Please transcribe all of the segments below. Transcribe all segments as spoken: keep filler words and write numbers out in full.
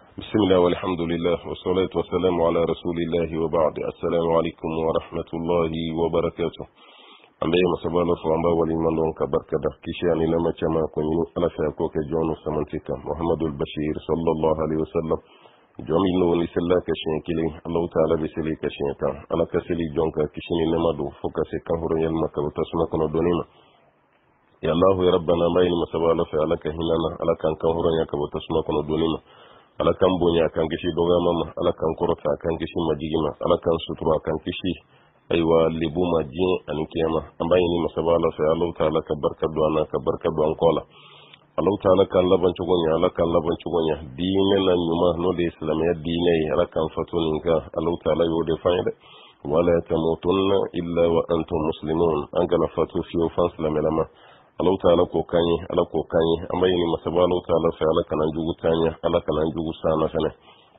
بسم الله والحمد لله والصلاة والسلام على رسول الله وبعد السلام عليكم ورحمة الله وبركاته ambaye masabala fo amba wali mandon ka barkada kishani lama chama ko ni ala fa ko ke jono samantika muhammadul bashir sallallahu alaihi wasallam jomi no ni sella ka shin kile allah taala be seli ka shin ta ala ka seli jonka kishini namadu foka se kan horo yel makka tasma kono donima ya allah ya rabbana bayni masabala fa ala ka hinana ala kan kan horo ya ka tasma kono donima ala kan bonya kan kishi doga mama ala kan korota kan kishi majigima ala kan sutura kan kishi aywa libu majin an kiyama ambayi ni masabala fa Allah ta'ala ka barka duana ka barka duan kola Allah ta'ala kan laban chugonya ala kan laban chugonya dine na nyuma no de islamiyya dine ala kan fatunin ka Allah ta'ala yo de fayde wala tamutunna illa wa antum muslimun an kala fatu fi fa islamiyya Allah ta'ala ko kanyi ala ko kanyi ambayi ni masabala ta'ala fa ala kan jugu tanya ala kan jugu sana sana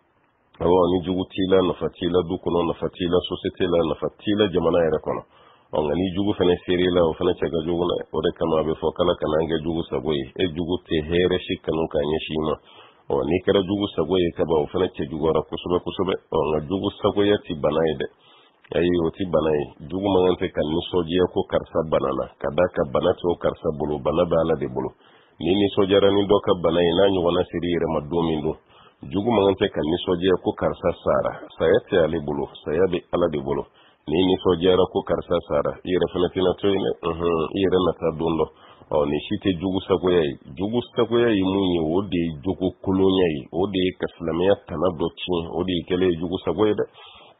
awo ni jugu tila na fatila du kono na fatila société la na fatila jamana yere kono on ni jugu fene seri la o fene chaga jugu na o de kama be fokala kana nge jugu sagoyi e jugu te here shikanu kanye shima o ni kara jugu sagoyi ka ba o fene che jugu ra kusube kusube o nga jugu sagoyi ti banaide ayi o ti banai jugu mangante kan ni sojiya ko karsa banana kada ka banati o karsa bulu banaba ala de bulu ni ni sojara ni doka banai na nyu wana seri re madomi ndo jugu mangante kan ni sojiya ko karsa sara sayate ali bulu sayabe ala de bulu ni ni sojara ko karsa sara ire fanatina toyne mhm ire nata dondo o ni shite jugu sagoya jugu sagoya munyi wode jugu kolonya yi wode kaslamiya tanado chin wode kele jugu sagoya da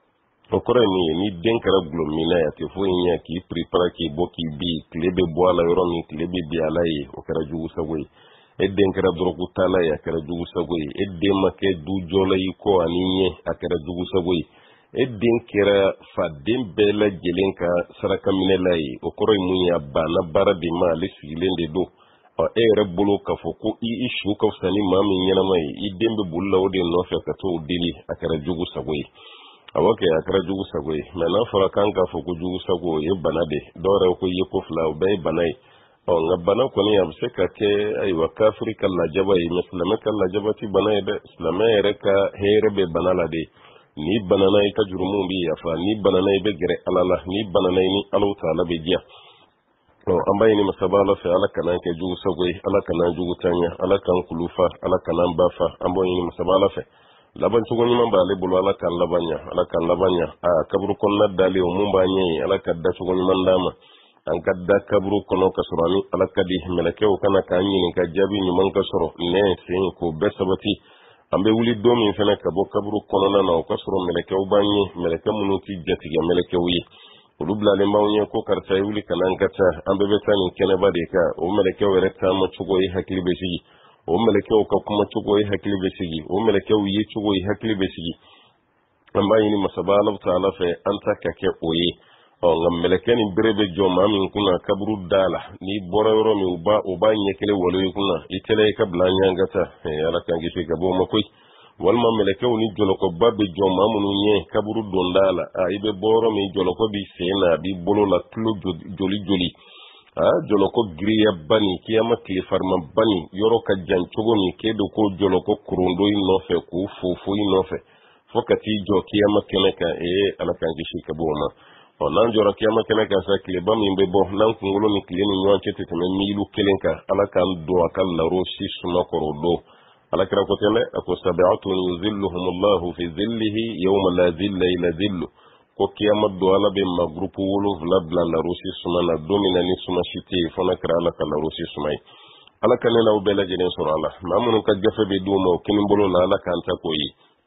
okore ni ni denkara glomina ya te fo nya ki prepara ki boki bi klebe boala yoro mi klebe bi ala yi okara jugu sagoya edden kara drogu tala ya kara jugu sagoyi edden make du jola yi ko aninye akara jugu sagoyi edden kira fadden bela jelenka saraka minela yi okoro munya bana bara de ma le silende do o ere bolo ka foko i ishu ka sani mami nyana mai idden be bulla ode no fe ka to dili akara jugu sagoyi awoke akara jugu sagoyi mena fara kan ka foko jugu sagoyi bana de dore ko yeko fla be banai o nga bana koni ya biseka ke ay wa kafiri kala jaba yi muslima kala jaba ti bana ide islama ere ka here be bana la de ni bana na ka jurumu bi ya fa ni bana na be gere alala ni bana na ni alu taala be jiya o ambayi ni masabala fa ala kana ke jugu sagoi ala kana jugu tanya ala kan kulufa ala kana bafa ambayi ni masabala fa laban tugo ni mamba le bulu ala kan labanya ala kan labanya a kabru konna dali o mumba nyi ala kadda tugo ni mandama an kadda kabru kono kasurani alakadi melekew kana kanyi ka jabi ni man kasoro ne sin ko besabati ambe wuli domi fena kabo kabru kono na na kasoro melekew banyi melekew munuti jatiga melekew yi ulubla le mawnya ko karta wuli kana ngata ambe betani kene bade ka o melekew rekta ma chugo yi hakili besigi o melekew ka kuma chugo yi hakili besigi o melekew yi chugo yi hakili besigi amba yini masabala taala fe anta kake oyi o ngam melekeni berebe joma min kuna kabru dala ni bororo mi uba uba nyekele wolo kuna itele ka blanya ngata e ala kangi fi gabo makoy walma melekew ni joloko babbe joma munu nye kabru dondala a ibe boro mi joloko bi sena bi bolo la klo joli joli a joloko griya bani kiyama kile farma bani yoro ka janchogo mi kedo ko joloko kurundo inofe ku fufu inofe fokati jo kiyama keneka e ala kangi fi gabo ma o nan jora kiyama kene ka sa kile bam yimbe bo nan kungolo ni kile ni nyon chete teme milu kelenka ala kan do akal la roshi suma koro do ala kira ko tele ako sab'atun yuzilluhum Allah fi zillihi yawma la zilla illa zillu ko kiyama do ala be ma grupu wolo vla la roshi suma na domina ni suma shite fona kira ala kan la roshi suma ala kan na ubela jene sura ala mamun ka gafe be do mo kinin bolo la ala kan ta koyi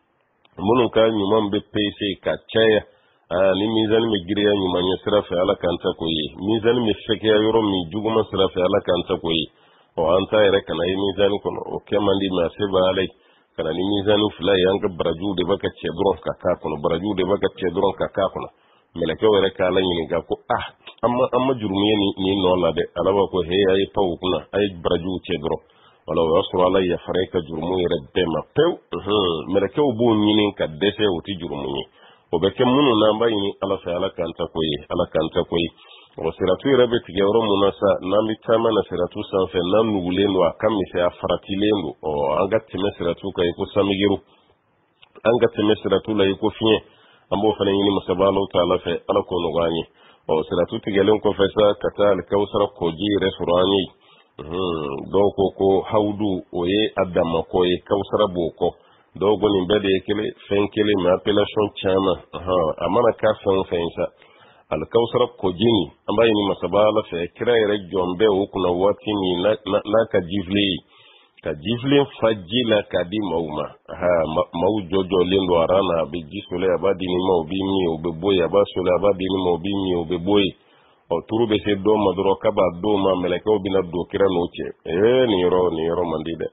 munun ka nyumam be pese ka chaya ni mizani me giriya nyuma nya sirafe ala kanta koyi mizani me feke ya yoro mi juguma sirafe ala kanta koyi o anta ere kana yi mizani kono o kemandi ma seba alai kana ni mizani fulai yanga baraju de baka chedron kaka kono baraju de baka chedron kaka kono meleke were kala nyini ga ko ah amma amma jurumiye ni ni no la de alaba ko he ay paw kuna ay baraju chedron wala wasru ala ya fareka jurumu yere dema pew meleke obo nyini ka dese oti jurumu ni o be ke munu na mba yini ala fa ala kanta koyi ala kanta koyi o siratu yɛrɛ bɛ tigɛ yɔrɔ mun na sa n'an bɛ caman na siratu sanfɛ n'an nugulen don a ka misɛn a faratilen don ɔ an ka tɛmɛ siratu kan i ko samigiru an ka tɛmɛ siratu la i ko fiɲɛ an b'o fana ɲini masaba Alahu Taala fɛ Ala k'o nɔgɔya an ye ɔ siratu tigɛlen kɔfɛ sa ka taa alikawusara kɔji yɛrɛ sɔrɔ an ye dɔw ko ko hawudu o ye a damako ye kawusara b'o kɔ dɔw ko nin bɛɛ de ye kelen fɛn kelen mais appellation caman a mana k'a fɛn o fɛn sa alikawusara kɔjini an b'a ɲini masaba Ala fɛ kira yɛrɛ jɔn bɛ o kunna waati min n'a ka jifilen ye ka jifilen fa ji la k'a di maaw ma maaw jɔjɔlen don a ran na a bɛ ji sole a b'a di ni ma o b'i min o bɛ bɔ yen a b'a sole a b'a di ni ma o b'i min o bɛ bɔ yen ɔ turu bɛ se dɔw ma dɔrɔn k'a b'a dɔw ma mɛlɛkɛw bɛna don kira n'o cɛ ee nin yɔrɔ nin yɔrɔ man di dɛ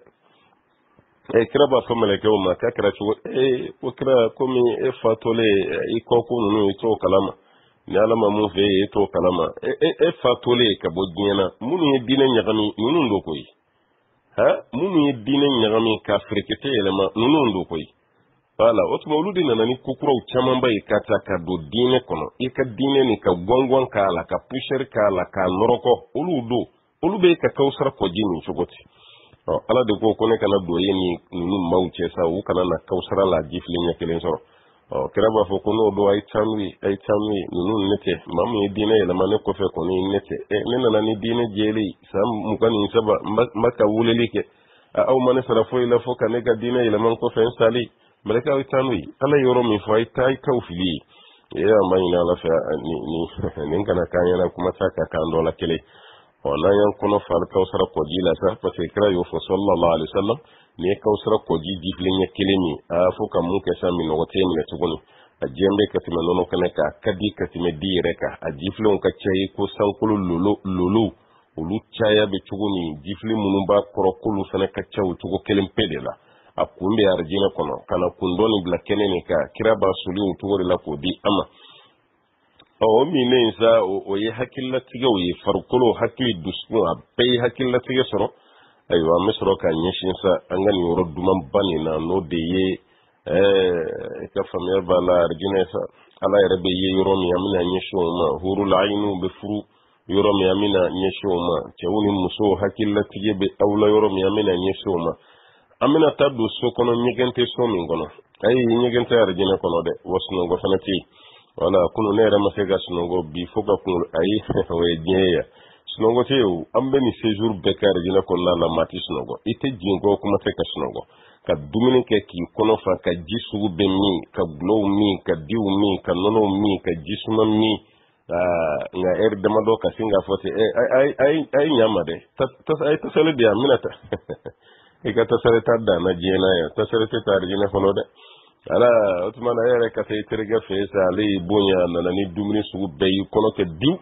ee kira b'a fɔ mɛlɛkɛw ma k'a kɛra cogo ee ko kira komi e fatɔlen i kɔko ninnu i t'o kalama ni Ala ma mun fɛ e t'o kalama e e fatɔlen ka bɔ diɲɛ na minnu ye diinɛ ɲagami ninnu do koyi ha minnu ye diinɛ ɲagami ka ferekete yɛlɛma ninnu do koyi wala o tuma olu de nana ni kokuraw camanba ye ka ta ka don diinɛ kɔnɔ i ka diinɛ ni ka gɔngɔn k'a la ka pusɛri k'a la k'a nɔrɔkɔ olu do olu bɛ ka kawusara kɔji min cogo ti ɔ Ala de ko ko ne kana don ye ni ninnu maaw cɛ sa u kana na kawusara la jifilen ɲɛ kelen sɔrɔ ɔ kira b'a fɔ ko n'o don a ye canu ye a ye canu ye ninnu ne tɛ maa min ye diinɛ yɛlɛma ne kɔfɛ kɔni ne tɛ ɛ ne nana ni diinɛ jɛlen san mugan ni saba n ma ka weleli kɛ aw ma ne sara foyi la fo ka ne ka diinɛ yɛlɛma n kɔfɛ n salen mɛlɛkɛ aw canu ye Ala yɔrɔ min fɔ a ye taa i kaw fili ye ee an b'a ɲini Ala fɛ nin kana k'an ɲɛna kuma t'a ka kan dɔ la kelen ɔ n'an y'an kɔnɔ fa alikawusara kɔji la sa parce que kira y'o fɔ sallallahu alaihi wasallam ni ye kawusara kɔji jifilen ɲɛ kelen min a fo ka mun kɛ sa minɔgɔ tɛ minɛ tuguni a jɛn bɛ ka tɛmɛ nɔnɔ kɛnɛ kan a ka di ka tɛmɛ di yɛrɛ kan a jifilenw ka ca ye ko sankolo lolo lolo olu caya bɛ cogo min jifilen minnu b'a kɔrɔ k'olu fana ka ca o cogo kelen pe de la a kun bɛ arijinɛ kɔnɔ ka na kun dɔɔni bila kɛnɛ nin kan kira b'a soli o cogo de la k'o di an ma ɔ o minen sa o ye hakililatigɛw ye farikolo hakili dusukun a bɛɛ ye hakililatigɛ sɔrɔ ayiwa an bɛ sɔrɔ ka ɲɛsin sa an ka nin yɔrɔ dumanba nin na n'o de ye ɛɛ i ka faamuya b'a la arijinɛ sa Ala yɛrɛ bɛ ye yɔrɔ min an bɛna ɲɛsin o ma hurul ayiniw bɛ furu yɔrɔ min an bɛna ɲɛsin o ma cɛw ni musow hakililatigɛ bɛ aw la yɔrɔ min an bɛna ɲɛsin o ma an bɛna taa don so kɔnɔ ɲɛgɛn tɛ so min kɔnɔ ayi ɲɛgɛn tɛ arijinɛ kɔnɔ dɛ wa sunɔgɔ fana tɛ yen wala kunu ne yɛrɛ ma se ka sunɔgɔ bi fo ka kunkolo ayi o ye diɲɛ ye yan sunɔgɔ tɛ yen o an bɛ nin séjour bɛɛ kɛ arijinɛ kɔnɔna la maa tɛ sunɔgɔ i tɛ jigin kɔ kuma tɛ ka sunɔgɔ ka dumuni kɛ k'i kɔnɔ fa ka ji sugu bɛɛ min ka gulɔw min ka diw min ka nɔnɔw min ka ji suma min nka ɛri damadɔ ka sin k'a fɔ ten ɛ a ye ɲa ma dɛ a ye tasali di yan n bɛna ta i ka tasali ta dan na diɲɛ na yan tasali tɛ ta arijinɛ kɔnɔ dɛ ala o tuma na e yɛrɛ ka taa i terikɛ fɛ sa ale y'i bonya a nana ni dumuni sugu bɛɛ y'i kɔnɔ kɛ diw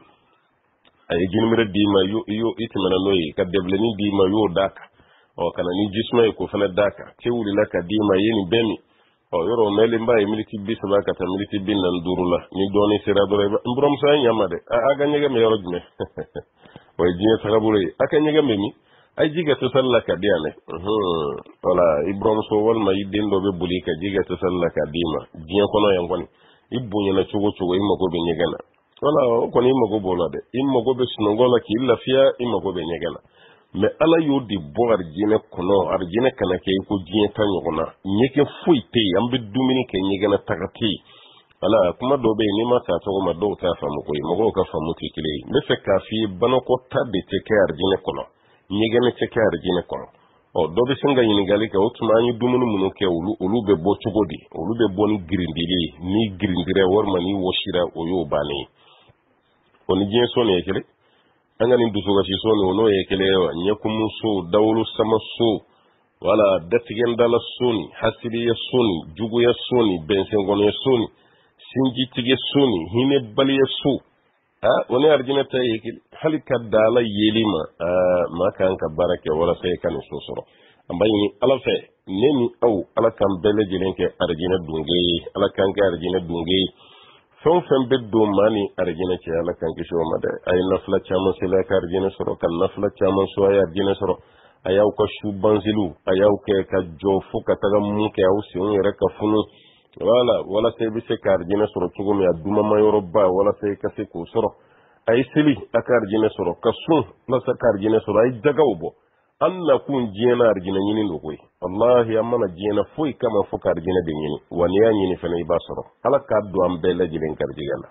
a ye jinimere d'i ma i tɛmɛna n'o ye ka dɛbilennin d'i ma y'o d'a kan ɔ ka na ni jisuma ye k'o fana d'a kan cɛ wulila ka d'i ma i ye nin bɛɛ min ɔ yɔrɔ o mɛlenba ye militi bi saba ka taa militi bi naani duuru la ni dɔɔnin sera dɔrɔn n buramuso a ye ɲa ma dɛ a ka ɲɛgɛn bɛ yɔrɔ jumɛn o ye diɲɛ tagabolo ye a ka ɲɛgɛn bɛ min a ye ji kɛ tasali la ka di yan dɛ wala i buramuso walima i den dɔ bɛ boli ka ji kɛ tasali la ka d'i ma diɲɛ kɔnɔ yan kɔni i bonyana cogo cogo i mago bɛ ɲɛgɛn na wala o kɔni i mago b'o la dɛ i mago bɛ sunɔgɔ la k'i lafiya i mago bɛ ɲɛgɛn na mais Ala y'o de bɔ arijinɛ kɔnɔ arijinɛ kana kɛ i ko diɲɛ ta ɲɔgɔn na ɲɛgɛn foyi tɛ yen an bɛ dumuni kɛ ɲɛgɛn na taga tɛ yen wala kuma dɔw bɛ yen n'i ma taa tɔgɔ ma dɔw t'a faamu ko ye mɔgɔw ka faamu tɛ kelen ye n bɛ fɛ k'a f'i ye banakɔta de tɛ kɛ arijinɛ kɔnɔ ɲɛgɛn tɛ kɛ arijinɛ kɔnɔ ɔ dɔ bɛ sin ka ɲininkali kɛ o tuma an ye dumuni minnu kɛ olu olu bɛ bɔ cogo di olu bɛ bɔ ni girindili ye ni girindira walima ni wɔsira o y'o bannen ye o ni diɲɛ sɔnni ye kelen an ka nin dusukasi so ni o n'o ye kelen ye wa ɲɛkumu so dawolo sama so wala datigɛndala so ni hasiriya so ni juguya so ni bɛnsɛnkɔnɔya so ni sinjitigɛ so ni hinɛbaliya so ah o ni arijinɛ ta ye kelen hali ka da Ala yeli ma ah maa kan ka baara kɛ walasa i ka nin so sɔrɔ an b'a ɲini Ala fɛ ne ni aw Ala k'an bɛɛ lajɛlen kɛ arijinɛ dunke ye Ala k'an kɛ arijinɛ dunke ye fɛn o fɛn bɛ don maa ni arijinɛ cɛ Ala k'an kisi o ma dɛ a ye nafila caman seli a ka arijinɛ sɔrɔ ka nafila caman so a ye arijinɛ sɔrɔ a y'aw ka su banziliw a y'aw kɛ ka jɔ fo ka taga mun kɛ aw senw yɛrɛ ka funu wala walasa i bɛ se ka arijinɛ sɔrɔ cogo min a dumama yɔrɔba walasa i ka se k'o sɔrɔ ay seli aka arjine soro kasun la sa arjine soro ay jagawbo anna kun jena arjine nyini ndokoy wallahi amana jena foy kama fo arjine de nyini wani ya nyini fene ba soro ala ka do am bella jilen karjigala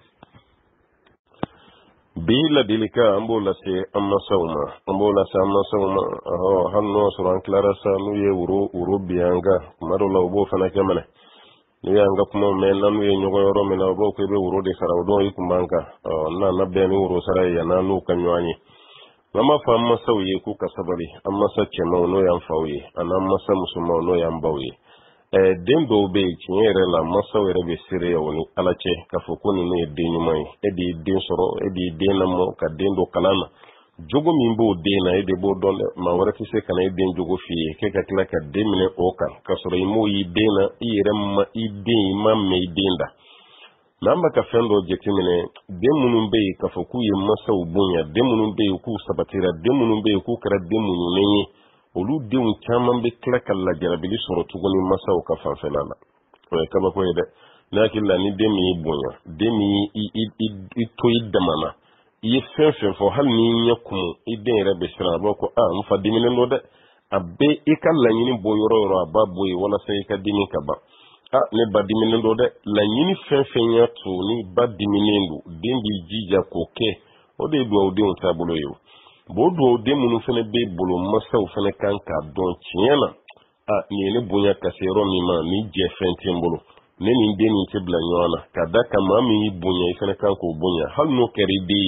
bila dilika ambola se amma sawma ambola sa amma sawma ho hanno soro an clara sa nu ye wuro wuro bianga marola obo fana kamane ni yanga kuma men nanu ye nyogo yoro men obo ko be wuro de sara do yi kumbanga na na be ni wuro sara ya na nu kanywani mama fa amma sauye ku kasabari amma sace mauno yan fauye an amma sa musuma no yan bauye eh dembo be chinyere la masawere be sire yoni alache kafokoni ne denyu mai edi den soro edi denamo ka dendo kalana jogo mimbo dena ede bo don ma wara fise kana eden jogo fi ke ka kila ka demine oka ka soro imo yi dena iremma iden ma me denda namba ka fendo jetimine demunun be kafoku ye masaw bunya demunun be ku sabatira demunun be ku kara demunun nenye olu deun chaman be kila kala jarabili soro tugoni masaw ka fanfelala o kaba ko yede nakilla ni demi bunya demi i i i to idamana i fenfen fo hal ni nyakum iden rebe sira bako a mfa dimine no de abbe ikalla nyini boyoro ro ababoy wala sai ka dimi ka ba a ne ba dimine do de la nyini fenfen ya to ni ba dimine ndo dembi jija koke o de do o de on tabulo yo bodo de munu fene be bolo masaw fene kanka don chiena a ni ne bunya kasero mi ma mi je fentin bolo ne ni de ni te bla nyona kada kama mi bunya fene kanko bunya hal no keri de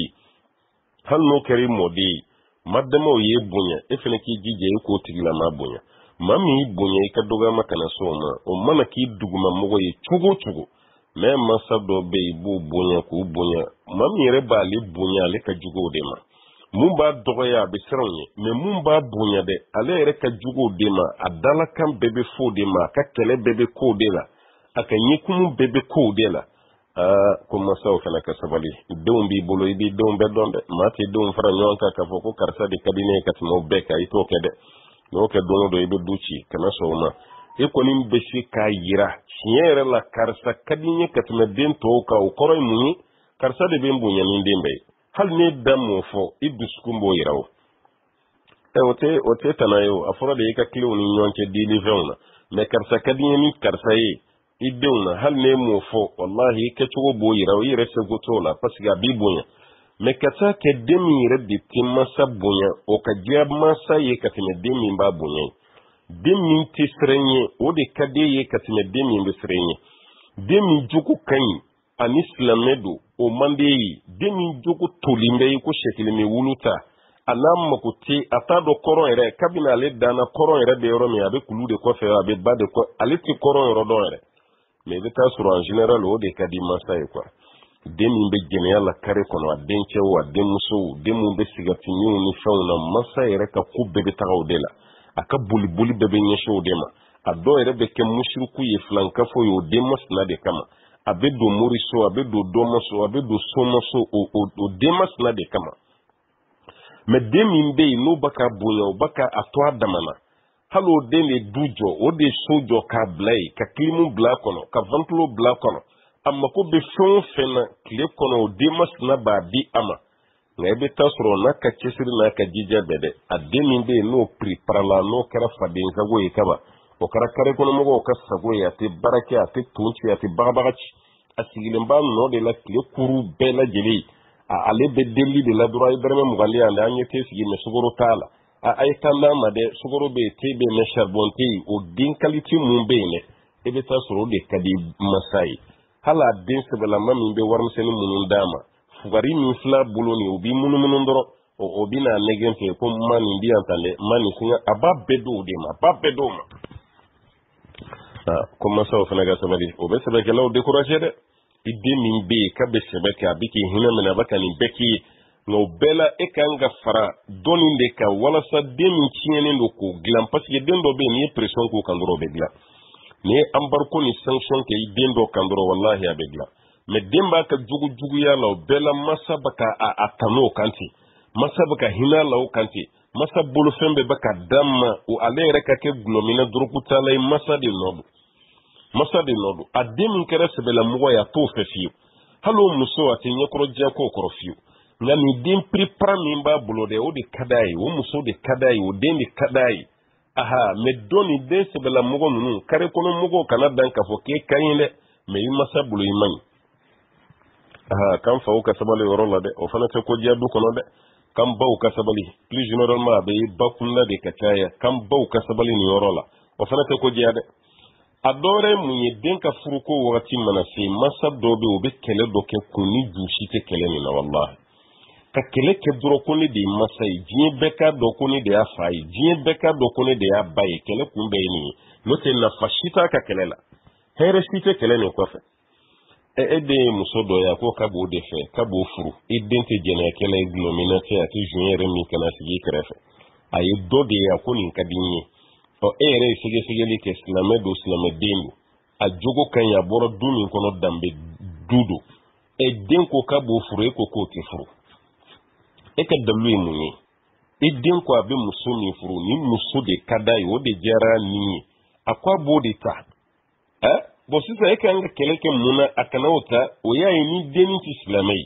hal no keri modi madamo ye bunya e fene ki jije ko tigila ma bunya mami bunya ka doga makana soma o mana ki duguma mogo ye chugo chugo me masado be bu bunya ko bunya mami re ba le bunya le ka jugo de ma mumba dogo ya be sronye me mumba bunya de ale re ka jugo de ma adala kan bebe fo de ma ka kele bebe ko de la aka nyikumu bebe ko de la ah kuma saw kana ka sabali dum bi bolo bi dum be donde mate dum fara nyonka ka foko karsa de kabine kat mo be ka ito kede no ke dono do ibe duci kana so ma e ko nim be shi ka yira chiere la karsa kadinye katme den to ka o koroy muni karsa de be mbunya min dembe hal ne damo fo iduskumbo yirawo e ote ote tanayo aforo de ka kilo ni nyonke dili vewna me karsa kadinye ni karsa yi idewna hal ne mo fo wallahi ke chugo bo yirawo yire se gotola pasiga bibunya me kata ke demi reddi timma sabunya o ka jab masa ye katime demi ba bunya demi ti srenye o de kade ye katime demi be srenye demi juku kan an islamedo o mande demi juku tolimbe ko shekile me wuluta anam ko ti atado koron ere kabina le dana koron ere de yoro mi abe kulu de ko fe abe ba de ko aliti koron yoro do ere me de ta sur en general o de kadi masa e quoi demi be genya la kare kono adenche wa demuso demu be sigati ni ni fauna masa ere ka kubbe be taw dela aka buli buli be be nyesho dema ado ere be ke mushriku ye flanka fo yo demas na de kama abe do moriso abe do domoso abe do somoso o o, o demas na de kama me demi be no baka bunya baka atwa damana halo dele dujo o de sojo ka blai ka klimu blakono ka vantlo blakono amma ko be fon fena kle kono demas na ba di ama ngebe tasro na ka cesiri na ka jija bede ademi be no prepara no kara fadin ka go ikaba o kara kare kono mo ka sago ya te barake ate tunchi ya te babagachi asigile mba no de la kle kuru be la jeli a ale be deli de la droit ibrahim mugali ande anye te sigi me sugoro tala a ay kala ma de sugoro be te be me charbonte o din quality mun be ne ebe tasro de kadi masai hala den sebela mami be warm seni munun dama fugari min fla buloni obi munu munun doro o obi na negente ko mani ndi antale mani singa ababbe do de ma babbe do ma ah comment ça ofana ga sabali o be sebe ke law décourager de idde min be ka be sebe ka biki hina mena bakani beki no bela e kanga fara doni de ka wala sa demi chiene ndo ko glam parce que dendo be ni pression ko kandoro be glam ne an bar ko ni sanction ke dendo kandoro wallahi abegla me demba ka jugu jugu ya law bela masa baka a atano kanti masa baka hina law kanti masa bulu fembe baka damma o ale reka ke glomina drukuta lay masa de nodu masa de nodu adem kere sebela mugo ya to fefiu halo muso ati nyekoro je ko koro fiu nga ni den prepare min ba bolo de o de kadai o muso de kadai o den de kadai aha me doni den se bela mogo nunu kare kono mogo kana dan ka fo ke kayinde me yimasa bulu imani aha kam fa o ka sabale yoro la de o fana te ko dia du kono de kam baw ka sabali plus généralement be bakunna de kataya kam baw ka sabali ni yoro la o fana te ko dia de adore munye den ka furuko wakati mana se masa dobe o be kele doke kuni dushi te kele ni na wallahi ka kele ke duro kuni de masa yi jiye beka do kuni de ya fayi jiye beka do kuni de ya bayi kele kun be ni no te na fashita ka kele la here shite kele ni ko fe e ede muso do ya ko ka bo de fe ka bo furu idente jena kele nominate ati junior mi kana sigi krefe ayi do de ya ko ni kadinye o ere sege sege li ke slame do slame dembu a jogo kan ya boro dumi kono dambe dudu e den ko ka bo furu e ko ko ke furu e ka dalu muni e den ko abe muso mi furu ni muso de kadai o de jara ni akwa bo de ta eh bo sisa e kan kele ke muna akana ota o ya ni deni ti slamai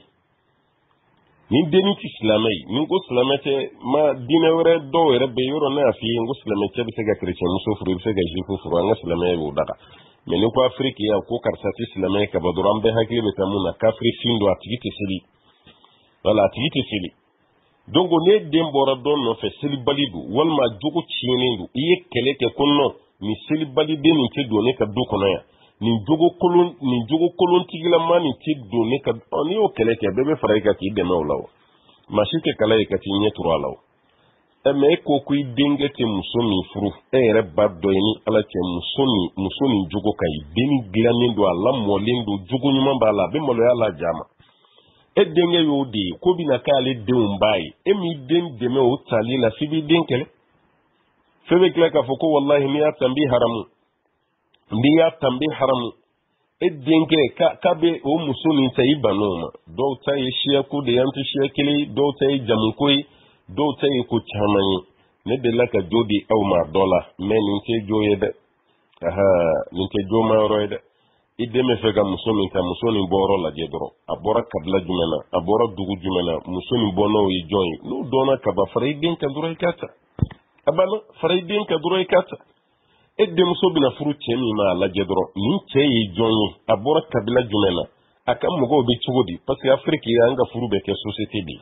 ni deni ti slamai ni ko slamete ma dinewre do were be yoro na afi ngo slamete bi sega chrétien muso furu bi sega jifu furu anga slamai wo daga me ni ko afrique ya ko karsati slamai ka baduram be hakli be tamuna kafri findo atigite sili wala atigite sili donc ne den bora don no fe sili balidu wal ma jogo chienendu iye kele ke konno ni sili balide ni te do ne ka do kono ya ni jogo kolon ni jogo kolon tigila mani ti do ne ka oni o kele ke bebe farai ka ti de mawlaw mashike kala e ka ti nye turalaw e me ko ku dinge te musomi furu e re baddo ni ala te musoni musoni jogo kai beni glanin do ala molin do jogo nyuma bala be molo ya la jama e dinge yo di ko bi na kale de umbai e mi den de me o tali la fibi den kele febe kila ka foko wallahi mi ya tambi haramu ndi ya tambi haramu e dinge ka kabe o musoni tayi banoma do tayi shiya ko de yanti shiya kili do tayi jamunkoi do tayi ko chamani ne de la ka jodi aw ma dola men nte joye de aha nte joma roide ide me fega musoni ta musoni boro la jedro abora kabla jumena abora dugu jumena musoni bono yi joy no dona ka ba faridin ka duro ikata abana faridin ka duro ikata edde muso bina furu chemi ma la jedro ni cheyi joyi abora kabla jumena aka mugo be chugodi parce que afrique ya nga furu be ke société bi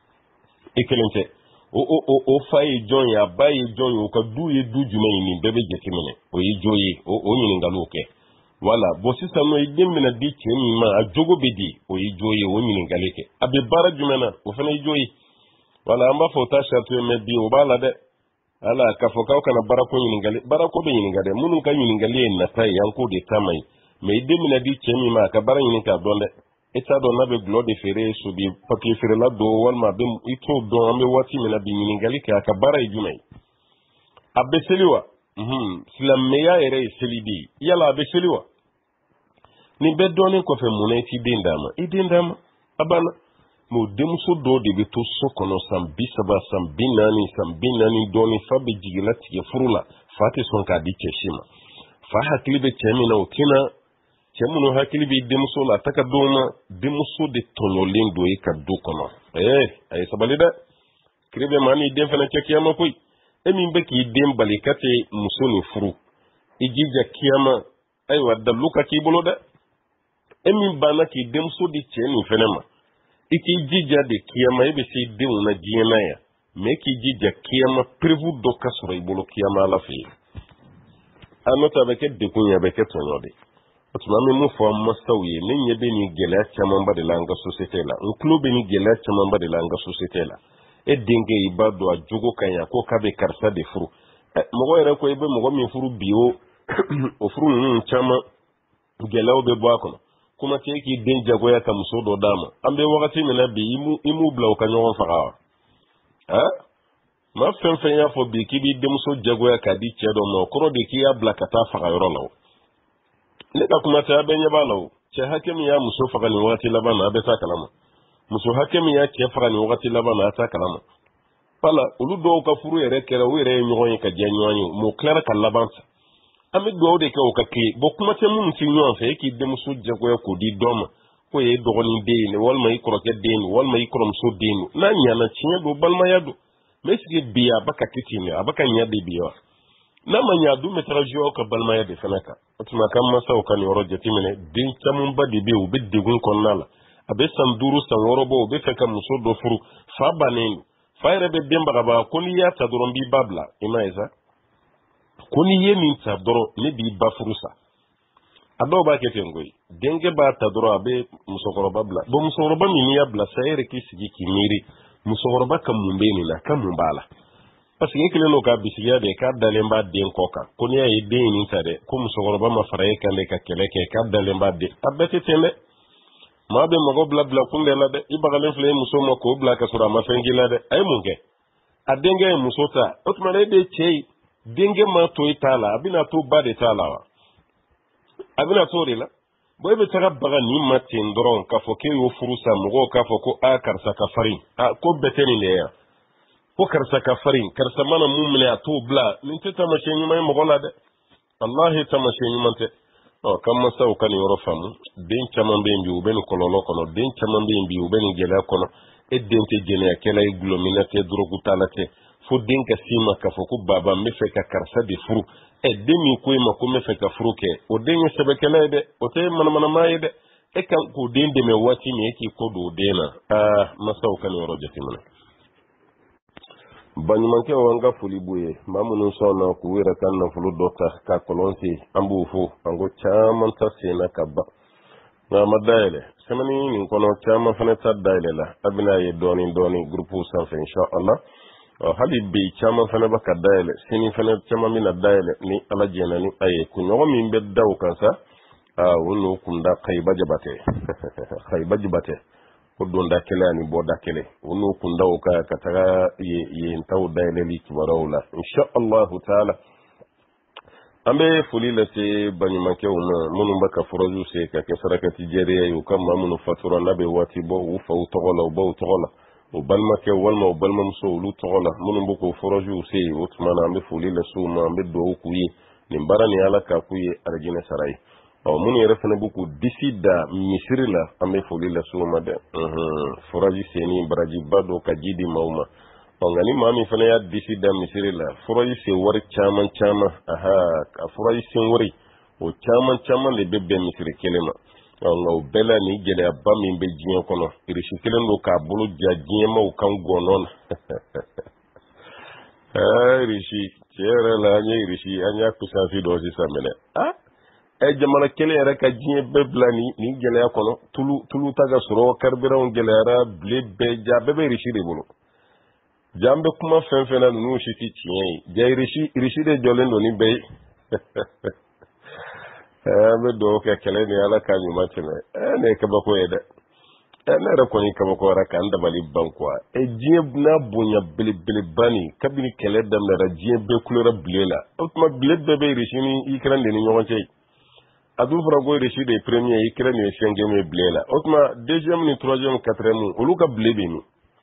ekelente o o o o fayi joyi abayi joyi o ka duye du jumeni ni bebe jetimene o yi joyi o o ni ngaloke wala bosi sanu idem mina di chemi ma a jogo be di o yi joyi o ni ngaleke abe bara jumena o fana yi joyi wala amba fota chatu me bi o bala de ala ka foka kana barako ni ngale barako be ni ngade munun kan ni ngale na tai yanko de tamai me idem mina di chemi ma ka bara ni ka donde eta do na be glo de fere so bi papier fere la do wal ma be ito do ambe wati mina bi ni ngale ka ka bara yi jumai abbe seliwa mhm sila meya ere selidi yala abbe seliwa ni be doni ko fe muneti dindama idindama abana mo demuso do de be to sokono sambi saba sambi nani sambi nani doni fabe jigila tige furula fati son ka di keshima fa hakili be chemi na ukina chemu no hakili be demuso la taka doma demuso de tonolin do e ka do kono eh ay sabalida kribe mani dem fana chekiyama koy emi be ki dem balikate musoni furu igija kiyama ay wadda luka ki boloda emi bana ki demuso di cheni fenema iki jija de kiyama ebe se de una jiena ya me ki jija kiyama prevu do kasoro ibolo kiyama la fi anota beke de kunya beke tonode otuma me mu fo masawiye ne nyebe ni gela chama mbade langa societe la nklo be ni gela chama mbade langa societe la e dinge ibado ajugo kanya ko kabe karsa de furu mogo ere ko ebe mogo mi furu bio o furu nunu chama gela obe bo akono kuma te ki den jago ya kamso do dama ambe wakati mena bi imu imu bla o kanyo fagawa ha ma fen fen ya fo bi ki bi demso jago ya kadi chedo mo kro de ki ya bla kata faga yoro law le ka kuma ta be nyaba law che hakem ya muso faga ni wakati labana be ta kalama muso hakem ya che faga ni wakati labana ta kalama pala ulu do ka furu yere kera we re nyoy ka janyo mo clara ka labansa ami do de ka o ka ki bo kuma te mun ti nyon fe ki de muso jago ya ko di doma ko ye dogoni den walma i koroke den walma i koromso den na nyana tiɲɛ do balimaya do mais sigi bi a baka kitine a baka nya de biya na ma nya du metara jiwa ka balimaya de fana kan o tuma kan masaw kan yɔrɔ jateminɛ den caman ba de bɛ u bɛ degun kɔnɔna la a bɛ san duuru san wɔɔrɔ bɔ u bɛ fɛ ka muso dɔ furu fa bannen do fa yɛrɛ bɛ denbagaba ko n'i y'a ta dɔrɔn b'i ba bila i ma ye sa ko n'i ye nin ta dɔrɔn ne b'i ba furu sa a dɔw b'a kɛ ten koyi denkɛ b'a ta dɔrɔn a bɛ musokɔrɔba bila bon musokɔrɔba min y'a bila sa e yɛrɛ k'i sigi k'i miiri musokɔrɔba ka mun bɛ nin na ka mun b'a la parce que e kelen n'o ka bisigiya de k'a dalen b'a den kɔ kan ko n'i y'a ye den nin ta dɛ ko musokɔrɔba ma fara e kan de ka kɛlɛ kɛ k'a dalen b'a den a bɛɛ tɛ ten dɛ maa bɛ mɔgɔ bila bila kun de la dɛ i bagalen filɛ i muso ma k'o bila ka sɔrɔ a ma fɛn k'i la dɛ a ye mun kɛ a denkɛ ye muso ta o tuma e de cɛ ye denkɛ ma to i t'a la a bɛna to ba de t'a la wa a bɛna to de la bon e bɛ taga baga nin ma ten dɔrɔn k'a fɔ k'e y'o furu sa mɔgɔw k'a fɔ ko a karisa ka farin a ko bɛɛ tɛ nin de ye yan ko karisa ka farin karisa mana mun minɛ a t'o bila nin tɛ taamasiyɛn ɲuman ye mɔgɔ la dɛ walahi taamasiyɛn ɲuman tɛ ɔ kan masaw ka nin yɔrɔ faamu den caman bɛ yen bi u bɛ nin kɔlɔlɔ kɔnɔ den caman bɛ yen bi u bɛ nin gɛlɛya kɔnɔ e den tɛ jɛnɛyakɛla ye gulɔmina tɛ dɔrɔgu t'a la tɛ fo den ka s'i ma k'a fɔ ko baba n bɛ fɛ ka karisa de furu ɛ den min ko e ma ko n bɛ fɛ ka furu kɛ o den ye sɛbɛkɛla ye dɛ o tɛ manamanamaa ye dɛ e kan k'o den dɛmɛ waati min e k'i ko don o den na aa masaw ka nin yɔrɔ jateminɛ baɲumankɛw an ka foli b'u ye maa minnu sɔnna k'u yɛrɛ ka nafolo dɔ ta ka kɔlɔn se an b'o fo an ko caman ta senna ka ban nka a ma dayɛlɛ sɛmɛni nin kɔnɔ caman fana ta dayɛlɛ la a bɛna ye dɔɔni dɔɔni gurupuw sanfɛ inshallah hali bi caman fana bɛ ka dayɛlɛ sini fana caman bɛna dayɛlɛ ni ala jɛna ni a ye kunɲɔgɔn min bɛ da o kan sa o n'o kun da kayiba jabatɛ kayiba jabatɛ ko donda kelen ani bɔda kelen o n'o kun da o kan ka taga yen taw dayɛlɛli kibaruyaw la inshallah taala an bɛ foli lase baɲumankɛw ma minnu bɛ ka furajiw se ka kɛ sarakati jɛriya ye u ka maa minnu fatura n'a bɛ waati bɔ u faw tɔgɔ la u baw tɔgɔ la o balimakɛ walima o balimamuso olu tɔgɔ la minnu bɛ k'o furajiw se o tuma na an bɛ foli lase u ma an bɛ dugawu k'u ye nin baara nin ala k'a k'u ye arijinɛ sara ye ɔ minnu yɛrɛ fana bɛ k'u disi da misiri la an bɛ foli lase u ma dɛ furaji senni barajiba dɔ ka ji di maaw ma ɔ nka ni maa min fana y'a disi da misiri la furaji sen wari caman caman aha a furaji sen wari o caman caman de bɛ bɛn misiri kelen ma ɔ nka o bɛɛ la nin gɛlɛyaba min bɛ diɲɛ kɔnɔ irisi kelen don k'a bolo ja diɲɛmaw kan gɔnɔ na aa irisi tiɲɛ yɛrɛ la an ye irisi an y'a kusansi dɔ sisan minɛ ah ɛ jamana kelen yɛrɛ ka diɲɛ bɛɛ bila nin nin gɛlɛya kɔnɔ tulu tulu ta ka sɔrɔ karibiranw gɛlɛyara bile bɛɛ ja bɛɛ bɛ irisi de bolo ja an bɛ kuma fɛn fɛn na ninnu si tɛ tiɲɛ ye ja irisi irisi de jɔlen don ni bɛɛ ye an bɛ dugawu kɛ kɛlɛ ni ala k'a ɲuman tɛmɛ ɛ ne ye kabako ye dɛ ɛ ne yɛrɛ kɔni kabako yɛrɛ k'an dabali ban kuwa ɛ diɲɛ n'a bonya belebeleba nin kabini kɛlɛ daminɛra diɲɛ bɛɛ kulera bile la o tuma bile bɛɛ bɛ irisi ni ikɛrɛn de ni ɲɔgɔn cɛ a dun fɔra ko irisi de ye premier ye ikɛrɛn de ye cinquième ye bile la o tuma deuxième ni troisième quatrième olu ka bile bɛ min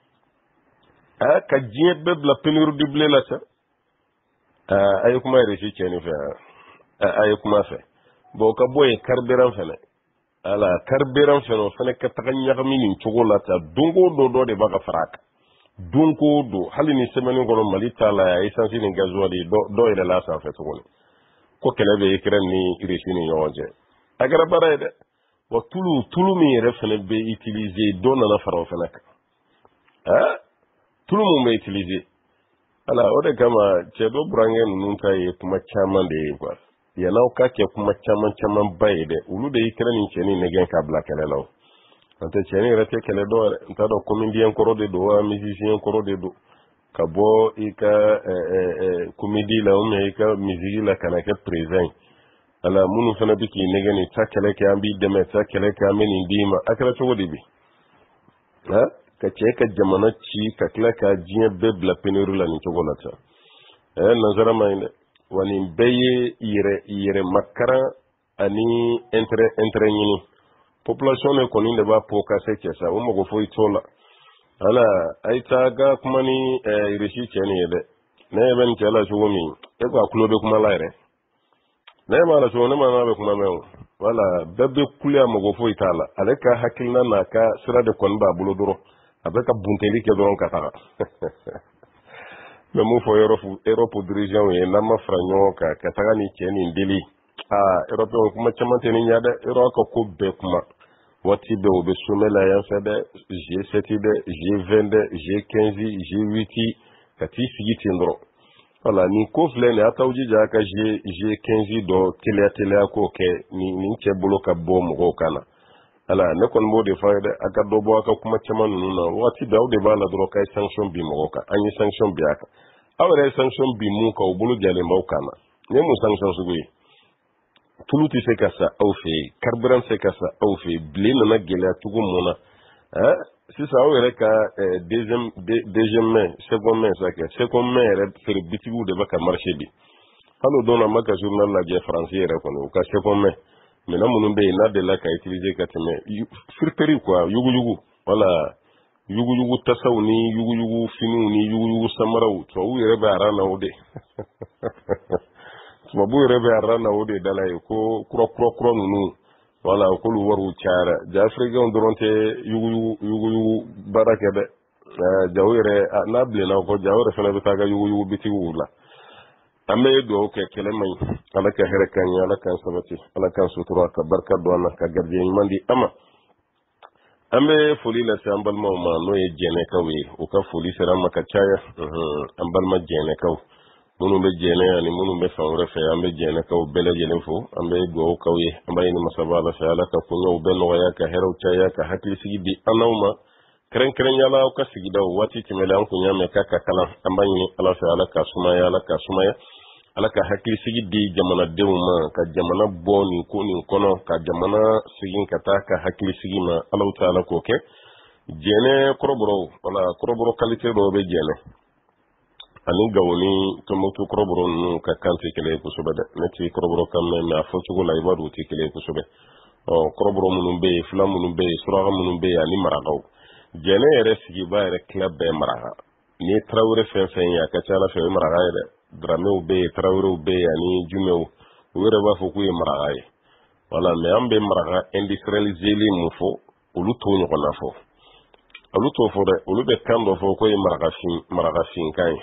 ɛ ka diɲɛ bɛɛ bila pénurie du blé la sa ɛ a ye kuma irisi cɛ nin fɛ a ye kuma fɛ bon ka bɔ yen carburant fɛnɛ ala carburant fɛnɛ o fɛnɛ ka taga ɲagami nin cogo la ta don o don dɔ de b'a ka fara a kan don o don hali ni semaine kɔnɔ mali t'a la essence ni gasoil dɔ yɛrɛ la sanfɛ tuguni ko kɛlɛ bɛ Ukraine ni Russie ni ɲɔgɔn cɛ a kɛra baara ye dɛ wa tulu tulu min yɛrɛ fɛnɛ bɛ utiliser dɔ nana fara o fɛnɛ kan ɛ tulu mun bɛ utiliser ala o de kama cɛ dɔ burankɛ ninnu ta ye kuma caman de ye quoi yan'aw ka kɛ kuma caman caman ba ye dɛ olu de y'i kɛra nin cɛnin nɛgɛn k'a bila kɛlɛ la o n'o tɛ cɛnin yɛrɛ tɛ kɛlɛ dɔ yɛrɛ n t'a dɔn comédien kɔrɔ de don wa musicien kɔrɔ de don ka bɔ i ka comédie la ou bien i ka musique la ka na kɛ président ye ala minnu fana bɛ k'i nɛgɛn nin taa kɛlɛ kɛ an b'i dɛmɛ taa kɛlɛ kɛ an bɛ nin d'i ma a kɛra cogo di bi ha ka cɛ ka jamana ci ka tila ka diɲɛ bɛɛ bila pénurie la nin cogo la tan ɛ nanzara ma ɲi dɛ wa nin bɛɛ ye yɛrɛ yɛrɛ makaran ani intérêt intérêt ɲini population de kɔni de b'a po ka se kɛ sa o mago foyi t'o la ala a ye taa ka kuma ni irisi cɛ nin ye dɛ ne bɛ nin cɛ la cogo min e ko a tulo bɛ kuma la yɛrɛ ne b'a la cogo ne ma n'a bɛ kuma mɛn o wala bebe kulia mogo fo itala ale ka hakilna na ka sira de kon ba bulo doro abeka bunteli ke doron katara me mu fo europe europe dirigeant e na ma franyo ka katara ni cheni ndili ah europe kuma chamante ni nyada europe ko be kuma wati be obe somela ya sebe G sept de G vingt de G quinze G huit kati sigiti ndoro wala ni ko flene ata ujija ka G G quinze do tele tele ko ke ni ni che bolo ka bom go kana ala ne kon mo de faade aka do bo aka kuma chaman nuna wati daw de bala do kai sanction bi mo ka anyi sanction bi aka awre sanction bi mu ka bolo jale mbaw kana ne mu sanction su gui tuluti se kasa au fe carburant se kasa au fe blin na gele tugu mona hein si ça awre ka deuxième deuxième mai second mai ça que second mai re fer bitigu de baka marché bi halo dona maka journal la je français re kono ka second mai mais na munun be na de la ka utiliser ka teme firperi quoi yugu yugu wala yugu yugu tasawni yugu yugu finu ni yugu yugu samaraw to wu yere ba rana ode to bu yere ba rana ode dalay ko kro kro kro nunu wala ko lu waru chara ja afrique on doronte yugu yugu yugu yugu barake be jawire na ble na ko jawire fana be taga yugu yugu biti wula amme do ke kele may ala ka here kan ala kan sabati ala kan sutura ka barka do na ka garje mandi ama amme foli la sambal ma ma no ye jene kawe o ka foli sera maka chaya ambal ma jene kaw munu be jene ani munu be fawre fe ambe jene kaw bele jene fo ambe do kawe ambe ni masabala fa ala ka kunyo be no ya ka hero chaya ka hakli sigi di anawma kren kren yala o ka sigi da wati timela an kunya me ka ka kala amba ni ala fa ala ka suma ya ala ka suma ya ala ka hakili sigi di jamana dew ma ka jamana bo ni ko ni kono ka jamana sigin ka ta ka hakili sigi ma Allah taala ko ke jene koroboro wala koroboro qualité do be jene ani gawoni to motu koroboro nu ka kanti kele ko sobe de neti koroboro kam me ma fo ci ko lay wadu ti kele ko sobe o koroboro munum be fula munum be sura munum be ani maragaw jene ere sigi ba ere club be maraga ni trawre fen fen ya ka chala fe maraga ere drame be trawre be ani jumew wure ba fo ku maraga e wala me ambe maraga industrialisé li mu fo ulu to ni ko na fo ulu to fo de ulu be kando fo ko maraga fin maraga fin kai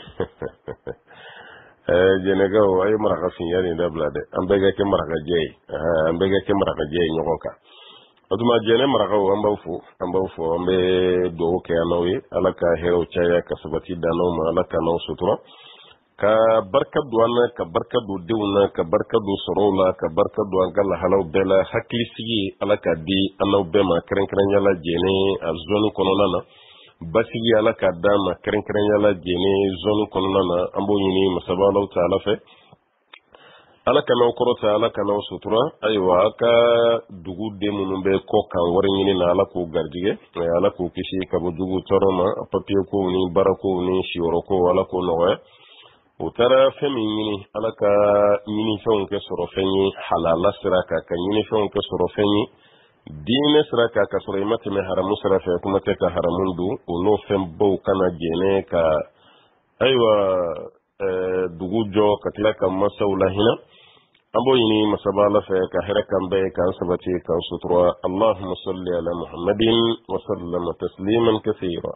eh jene ga o ay maraga fin yani da blade ambe ga ke maraga jey ambe ga ke maraga jey nyokonka aduma jene maraga o amba fo amba fo ambe do ke anowe alaka hero chaya ka sabati dano ma alaka no sutura ka barka duwana ka barka du diwna ka barka du sorola ka barka du angala halaw bela hakli sigi alaka di anaw bema kren kren yala jene a zone konona na basigi alaka dama kren kren yala jene zone konona na ambo yini masabalaw taala fe alaka no korota alaka no sutura aywa ka dugu de munun be ko kan warin yini na alako gardige alako kishi ka bu dugu toroma papier ko ni barako ni shiworo ko alako nowe utara femi yini alaka yini fon ke soro fenyi halala siraka ka yini fon ke soro fenyi dine siraka ka soro imati me haramu sirafa kuma te ka haramundu uno fem bo kana jene ka aywa dugu jo katila ka masawla hina ambo yini masabala fe ka hera kan be kan sabati kan sutura allahumma salli ala muhammadin wa sallam tasliman kaseera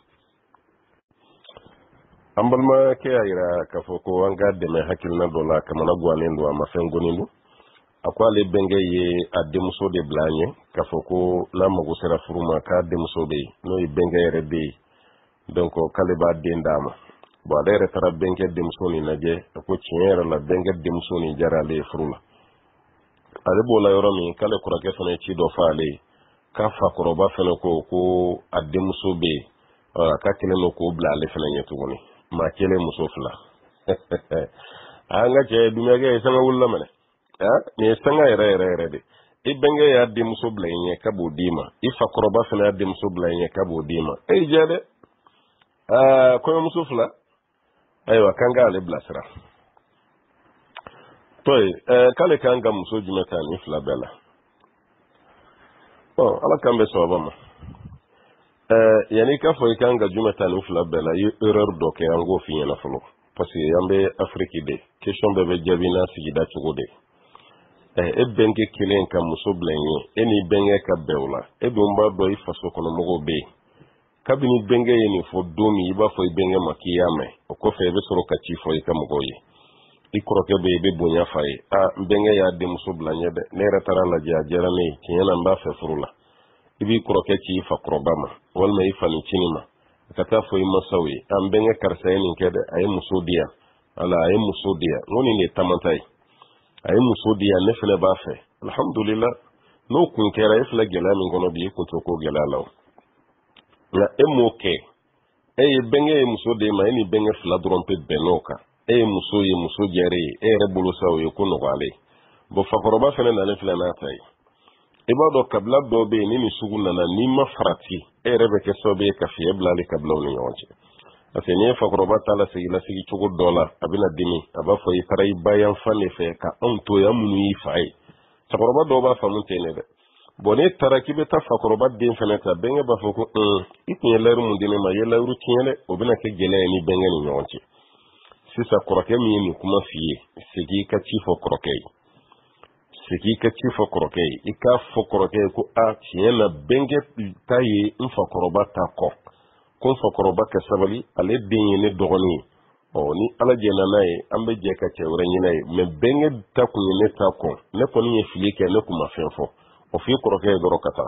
ambal ma ke ayira ka foko wanga de me hakil na dola kamana gwanin do ma fen gonindu akwale benge ye ademuso de blanye ka foko la mago sera furuma ka ademuso be no y benge yere be donc kale ba de ndama bo adere tara benge ademuso ni naje ko chiera la benge ademuso ni jara le furula ale bo la yoro mi kale kurake fane ci do faale ka fa ko ba fane ko ko ademuso be ka kile no ko bla le fane nyetuguni ma kele musofla anga je dumege sama wulla mane ha ni sanga ere ere ere de ibenge ya de musobla yenye kabo dima ifa koroba fana de musobla yenye kabo dima e jede ah ko musofla aywa kanga le blasra toy eh kale kanga musoji meta ni fla bela oh ala kambe so bama eh yani ka fo ikanga jumata ni fla bela yi erreur do ke ango fi na folo parce que yambe afrique de question bebe jabina sigida chugo de e benge kelen ka muso blenye eni benge ka bewla e dumba do i faso kono mogo be kabini benge yeni fo domi iba fo benge makiyame o ko fe be soro ka ci fo i ka mogo ye i koroke be be bonya fay a benge ya de muso blanye de ne ratara la ja jara ne kiyana mba fe furula ibi koroke ci fa krobama wal me ifani cinima kata fo i masawi am benge karsa yeni kede ay muso dia ala ay muso dia ngoni ne tamantai ay muso dia ne fele ba fe alhamdulillah no kun kera ifla gela min gono bi kun to ko gela law la emoke e benge muso de ma ni benge fla drompe benoka e muso ye muso jere e rebulo sawo ye kuno wale bo fakoroba fele na le fele na tai e ba do kabla do be ni ni sugu na ni ma farati e rebe ke sobe ka fi ebla le kabla ni yonche asene fakoroba tala sigi la sigi chugo dola abina dimi aba fo yi tarai bayan fane fe ka on to ya munu yi fai fakoroba do ba fa mun tene de bone taraki be ta fakoroba din fene ta benge ba fo ko um itin leru mun dine ma yela ru tiene obina ke gele ni benge ni yonche sisa koroke mi ni kuma fiye sigi ka ci fo koroke sigi ka ci fo koroke ika fo koroke ko a tiena benge tayi in fakoroba ta ko kun fakoroba ka sabali ale din ne dogoni o ni ala jena nayi ambe je ka cewre ni nayi me benge ta ku ne ta ko ne ko ni fili ke ne kuma fenfo o fi koroke doro kata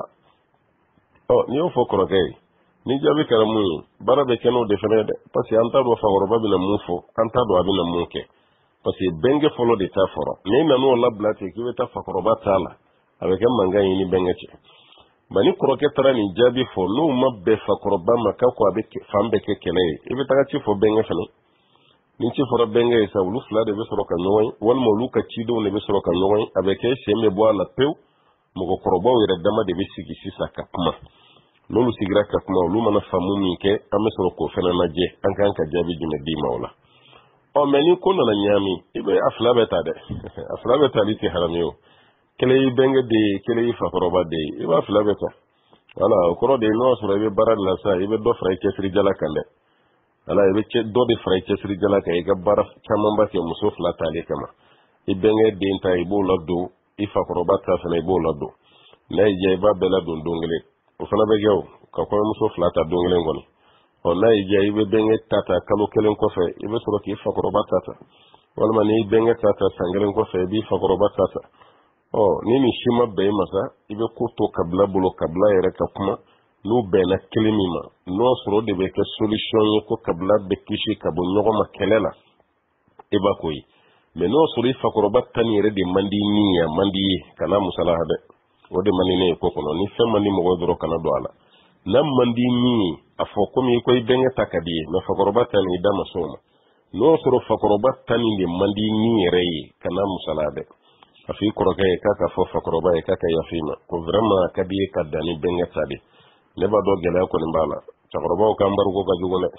o ni o fo koroke ni jabi karamu barabe keno defene de parce que anta do fakoroba bi na mufo anta do abi na munke parce que benge folo de ta foro ne na no la blate ki weta fakoroba tala avec un manga ni benge che bani koroke tara ni jabi fo no mabbe fakoroba maka ko abe fambe ke kele ibe taga ci fo benge fene ni ci foro benge sa wulu fla de be soro ka noy wal mo luka ci do ne be soro ka noy avec e seme bo ala pew mo ko koroba wira dama de be sigi sisa ka kuma lolu sigira ka kuma lu mana famu mi ke ame soro ko fene na je an kan ka jabi jume di mawla o meni ko na nyami ibe afla beta de afla beta li ti haramiyo kele yi benge de kele yi fakoroba de ibe afla beta wala ko de no soro ibe barad la sa ibe do fray ke sri jala kande ala ibe ke do de fray ke sri jala ka iga bara chamamba ke muso fla tale kama ibenge de nta ibo lado ifakoroba ta fene ibo lado na je ba bela don dongele o fana be gew ka ko muso flata donglen gon o na ije ibe benge tata kalo kelen ko fe ibe soro ki fakoro batata wala mani benge tata sangelen ko fe bi fakoro batata o ni ni shima be masa ibe ko to kabla bulo kabla yere ka kuma no be na kelimima no soro de be ke solution ko kabla be kishi ka bo nyogo ma kelela iba koyi me no soro fakoro batani yere de mandi niya mandi kana musala hade wode manine ko kono ni femma ni mo doro kana do ala nam mandi ni afo ko mi koy benga takadi no fakoroba tan ni dama soma no soro fakoroba tan ni mandi ni rei kana musalade afi koroga e kaka fo fakoroba e kaka yafima ko vraiment kadi e kadani benga tadi ne ba do gele ko ni mbala fakoroba ko ambar ko ga jugone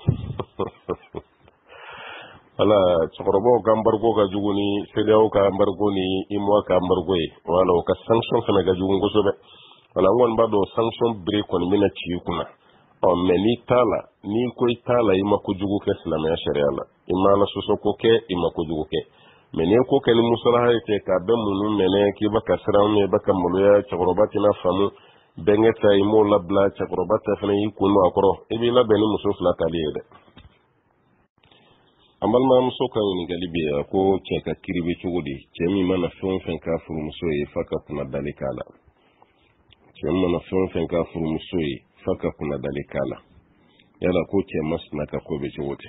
ala chokorobo gambar go ga juguni sedeo ka ambar go ni imwa ka ambar go wala ka sanction kana ga jugun go sobe wala ngon ba do sanction break kon mina ci kuna o meni tala ni ko tala ima ko jugu ke islamia sharia la imana soso ko ke ima ko jugu ke meni ko ke ni musala ha ke ka be munu mene ki ba ka sira ne ba ka muluya chokoroba tina famu bengeta imo labla chokoroba ta fana yi kunu akoro ibi la beni muso fla taliede ambal ma muso kan ni galibiya ko ce ka kirbe cugudi ce mi mana fon fen ka furu muso yi faka kuna dalikala ce mi mana fon fen ka furu muso yi faka kuna dalikala yala ko ce mas na ka ko be cugudi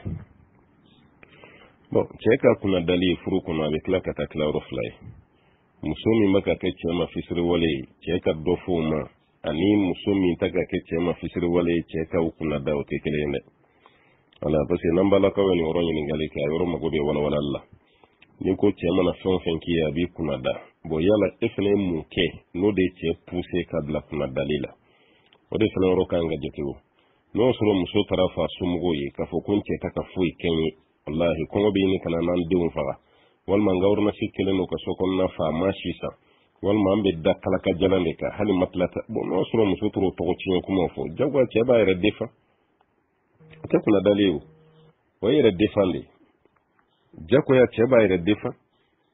bon ce ka kuna dali furu kuna be kla ka ta kla ro fly muso mi maka ke ce ma fisri wale ce ka do fu ma ani muso mi ta ka ke ce ma fisri wale ce ka kuna da o te kele ne ala parce que namba la kawe ni woro ni ngali ka yoro mago be wala wala Allah ni ko ce mana fon fen ki ya bi kuna da bo yala efne mu ke no de ce pousser ka bla kuna dalila o de fene woro kan ga jetewo no soro muso tarafa sumugo yi ka fo kun ce ta ka fu kenyi wallahi ko be ni kana nan de un faga wal man gawr na sikele no ka sokon na fa ma shisa wal man be da kala ka jalande ka hali matlata bo no soro muso toro to ko ci ko mo fo jagwa ce ba yere defa ta kuna dalewu wai da defande jako ya ce bai da defa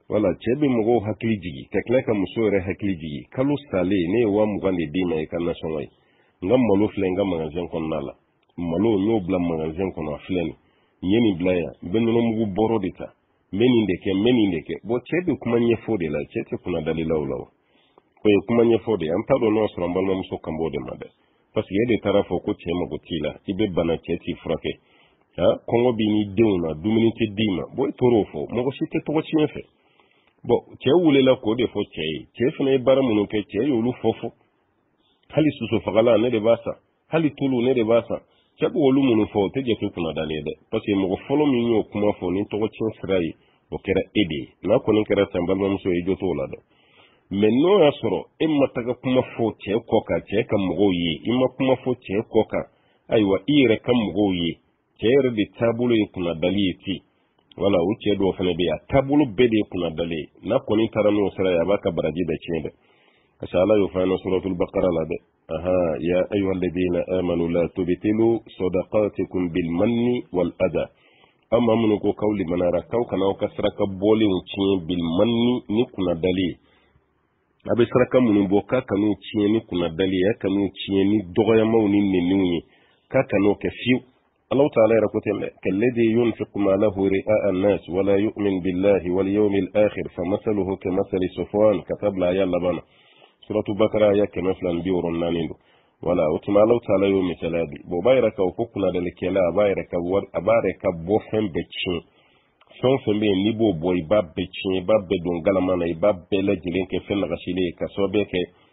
wala cɛ bɛ mɔgɔw hakili jigi ka tila ka muso yɛrɛ hakili jigi kalo salen ne ye wa mugan de d'i ma i ka nasɔngɔ ye n ka malo filɛ n ka magasin kɔnɔna la malo n y'o bila magasin kɔnɔ a filɛ nin n ye nin bila yan n bɛ nɔnɔmugu bɔrɔ de ta n bɛ nin de kɛ n bɛ nin de kɛ bon cɛ bɛ kuma ɲɛfɔ de la cɛ tɛ kunna dalilaw la o o ye kuma ɲɛfɔ de an t'a dɔn n'o sɔrɔ an balimamuso kan b'o de ma dɛ parce que e de taara fɔ ko cɛ mago t'i la i bɛ bana cɛ t'i furakɛ ha kɔngɔ b'i ni denw na dumuni tɛ d'i ma bon i tor'o fɔ mɔgɔ si tɛ tɔgɔ tiɲɛ fɛ bon cɛ wulela k'o de fɔ cɛ ye cɛ fana ye baara minnu kɛ cɛ y'olu fɔ fɔ hali sosofagalan ne de b'a san hali tulu ne de b'a san cɛ b'o olu minnu fɔ o tɛ jate kunna dalen ye dɛ parce que mɔgɔ fɔlɔ min y'o kuma fɔ ni tɔgɔ tiɲɛ sira ye o kɛra e de ye n'a kɔni kɛra san balimamuso ye i jɔ t'o la dɛ mais n'o y'a sɔrɔ e ma taga kuma fɔ cɛ kɔ kan cɛ ka mɔgɔw ye i ma kuma fɔ cɛ kɔ kan ayiwa i yɛrɛ ka mɔgɔw ye cɛ yɛrɛ de taabolo ye kunna dali ye ten wala o cɛ dɔw fana bɛ yen a taabolo bɛɛ de ye kunna dali ye n'a kɔni taara n'o sira ye a b'a ka baraji bɛɛ tiɲɛ dɛ parce que ala y'o fɔ an na suratul baqara la dɛ aha ya ayyuha alladhina amanu la tubtilu sadaqatikum bil manni wal adha amma mun ko kawli manara kaw kana ka saraka bɔlen tiɲɛ bil manni ni kunna dali ye a bɛ saraka minnu bɔ k'a kan'u tiɲɛ ni kunna dali ye a kan'u tiɲɛ ni dɔgɔyamaw ni nɛniw ye k'a kan'o kɛ fiyewu الله تعالى يقول كالذي ينفق ماله رئاء الناس ولا يؤمن بالله واليوم الآخر فمثله كمثل صفوان كتب لا يلا بنا سورة بكرة يا كمثل بيور النانين ولا وتما الله تعالى يوم تلابي ببايرك وكوكنا ذلك لا بايرك ور أبارك بوفن بتشين فن فن بين نبو بوي باب بتشين باب بدون غلامنا باب بلا جلين كفن غشيلي كسوبك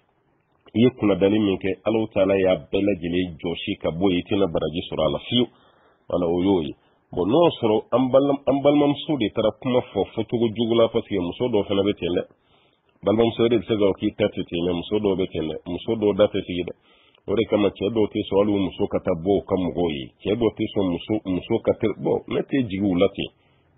ye kuna dali min kɛ Allah taala y'a bɛɛ lajɛlen jɔsi ka bɔ yen tɛna baraji sɔrɔ a la fiyewu wala o y'o ye bon n'o sɔrɔ an balimamuso de taara kuma fɔ fɔcogo jugu la parce que muso dɔw fana bɛ ten dɛ balimamuso de bɛ se ka k'i ta tɛ ten mɛ muso dɔw bɛ ten dɛ muso dɔw da tɛ sigi dɛ o de kama cɛ dɔw tɛ sɔn hali muso ka taa bɔ u ka mɔgɔw ye cɛ dɔw tɛ sɔn muso muso ka tɛ bon ne tɛ jigi u la ten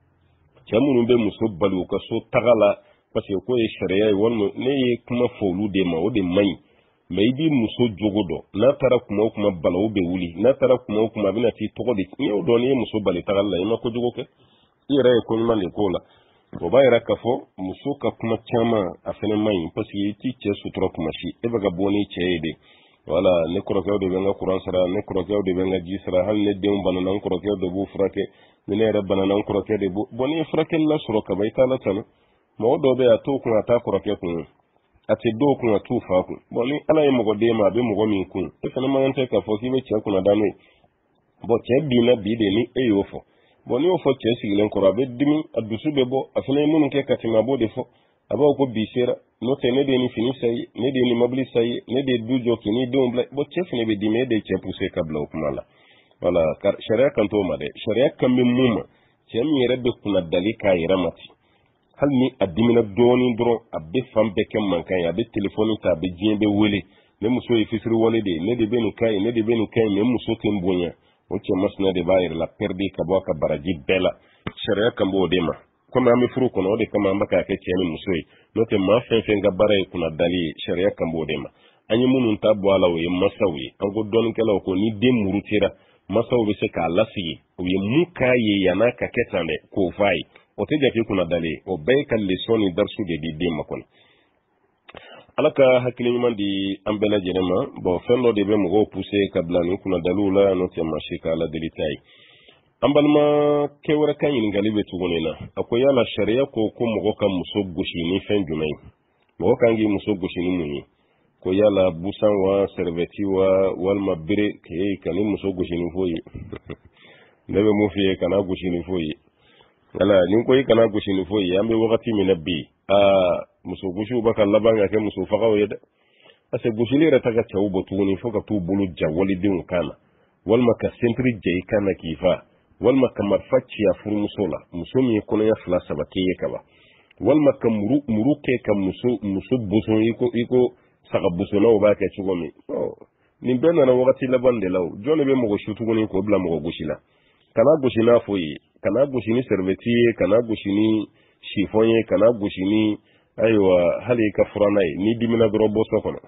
cɛ minnu bɛ muso bali u ka so taga la parce que k'o ye sariya ye walima ne ye kuma fɔ olu de ma o de man ɲi mais i b'i muso jogo dɔn n'a taara kuma o kuma balawu bɛ wuli n'a taara kuma o kuma a bɛna t'i tɔgɔ de n'i y'o dɔn n'i ye muso bali tagali la i ma kojugu kɛ i yɛrɛ ye ko ɲuman de k'o la o b'a yira k'a fɔ muso ka kuma caman a fana man ɲi parce que i t'i cɛ sutura kuma si e bɛ ka bɔ n'i cɛ ye de wala ne kɔrɔkɛw de bɛ n ka kuran sara ne kɔrɔkɛw de bɛ n ka ji sara hali ne denw banana n kɔrɔkɛw de b'u furakɛ ni ne yɛrɛ banana n kɔrɔkɛ de b'u bon n'i ye furakɛli la sɔrɔ kaban i t'a la tanu mɔgɔ dɔw bɛ yen a t'o kun a t'a kɔrɔkɛ kun a tɛ dɔw kun a t'u fa kun bon ni ala ye mɔgɔ den ma a bɛ mɔgɔ min kun e fana man tɛ k'a fɔ k'i bɛ cɛ kunna da n'o ye bon cɛ binna bi de ni e y'o fɔ bon n'i y'o fɔ cɛ sigilen kɔrɔ a bɛ dimi a dusu bɛ bɔ a fana ye minnu kɛ ka tɛmɛ a b'o de fɔ a b'a ko bi sera n'o tɛ ne de ye nin fini sa ye ne de ye nin mobili sa ye ne de ye du jɔ k'i ni denw bila bon cɛ fana bɛ dimi e de ye cɛ poussé ka bila o kuma la voilà sariya kan t'o ma dɛ sariya kan bɛ mun ma cɛ min yɛrɛ bɛ kunna dali k'a yɛrɛ ma ten hali ni a dimina dɔɔnin dɔrɔn a bɛ fan bɛɛ kɛ mankan ye a bɛ telefɔni ta a bɛ diɲɛ bɛɛ wele ne muso ye fisiri wale de ye ne de bɛ nin ka ye ne de bɛ nin ka ye mais muso tɛ n bonya o cɛ masina de b'a yɛrɛ la pɛridi ka bɔ a ka baraji bɛɛ la sariya kan b'o de ma komi an bɛ furu kɔnɔ o de kama an bɛ k'a kɛ cɛ ni muso ye n'o tɛ maa fɛn fɛn ka baara ye kunna dali ye sariya kan b'o de ma an ye minnu ta bɔ a la o ye masaw ye an ko dɔɔninkɛlaw ko ni den murutira masaw bɛ se k'a lasigi u ye mun k'a ye yann'a ka kɛ tan dɛ k'o f'a ye o tɛ jate kunna dali ye o bɛɛ ye ka leçon ni darisu de di den ma kɔni ala ka hakili ɲuman di an bɛɛ lajɛlen ma bon fɛn dɔ de bɛ mɔgɔw poussé ka bila nin kunna daliw la n'o tɛ maa si ka ala deli t'a ye an balimakɛ wɛrɛ ka ɲininkali bɛ tuguni na a ko yala sariya ko ko mɔgɔ ka muso gosi ni fɛn jumɛn ye mɔgɔ kan k'i muso gosi ni mun ye ko yala busan wa servɛti wa walima bere k'e ka ni muso gosi ni foyi ye ne bɛ mun f'i ye kana gosi ni foyi ye wala ni ko i kana gosi ni foyi ye an bɛ wagati min na bi aa muso gosiw bɛ ka laban ka kɛ muso fagaw ye dɛ parce que gosili yɛrɛ ta ka cɛw bɔ tuguni fo ka t'u bolo ja walidenw kan na walima ka sentiri ja i kan na k'i fa walima ka marifa ci a furumuso la muso min ye kɔnɔya fila saba k'i ye kaban walima ka muru muru kɛ ka muso muso boson i ko i ko saga bosonaw b'a kɛ cogo min nin bɛɛ nana wagati laban de la o jɔn de bɛ mɔgɔ su tuguni k'o bila mɔgɔ gosi la kana gosi n'a fɔ ye kana gosi ni servɛti ye kana gosi ni sifɔn ye kana gosi ni ayiwa hali i ka fura n'a ye n'i dimina dɔrɔn bɔ so kɔnɔ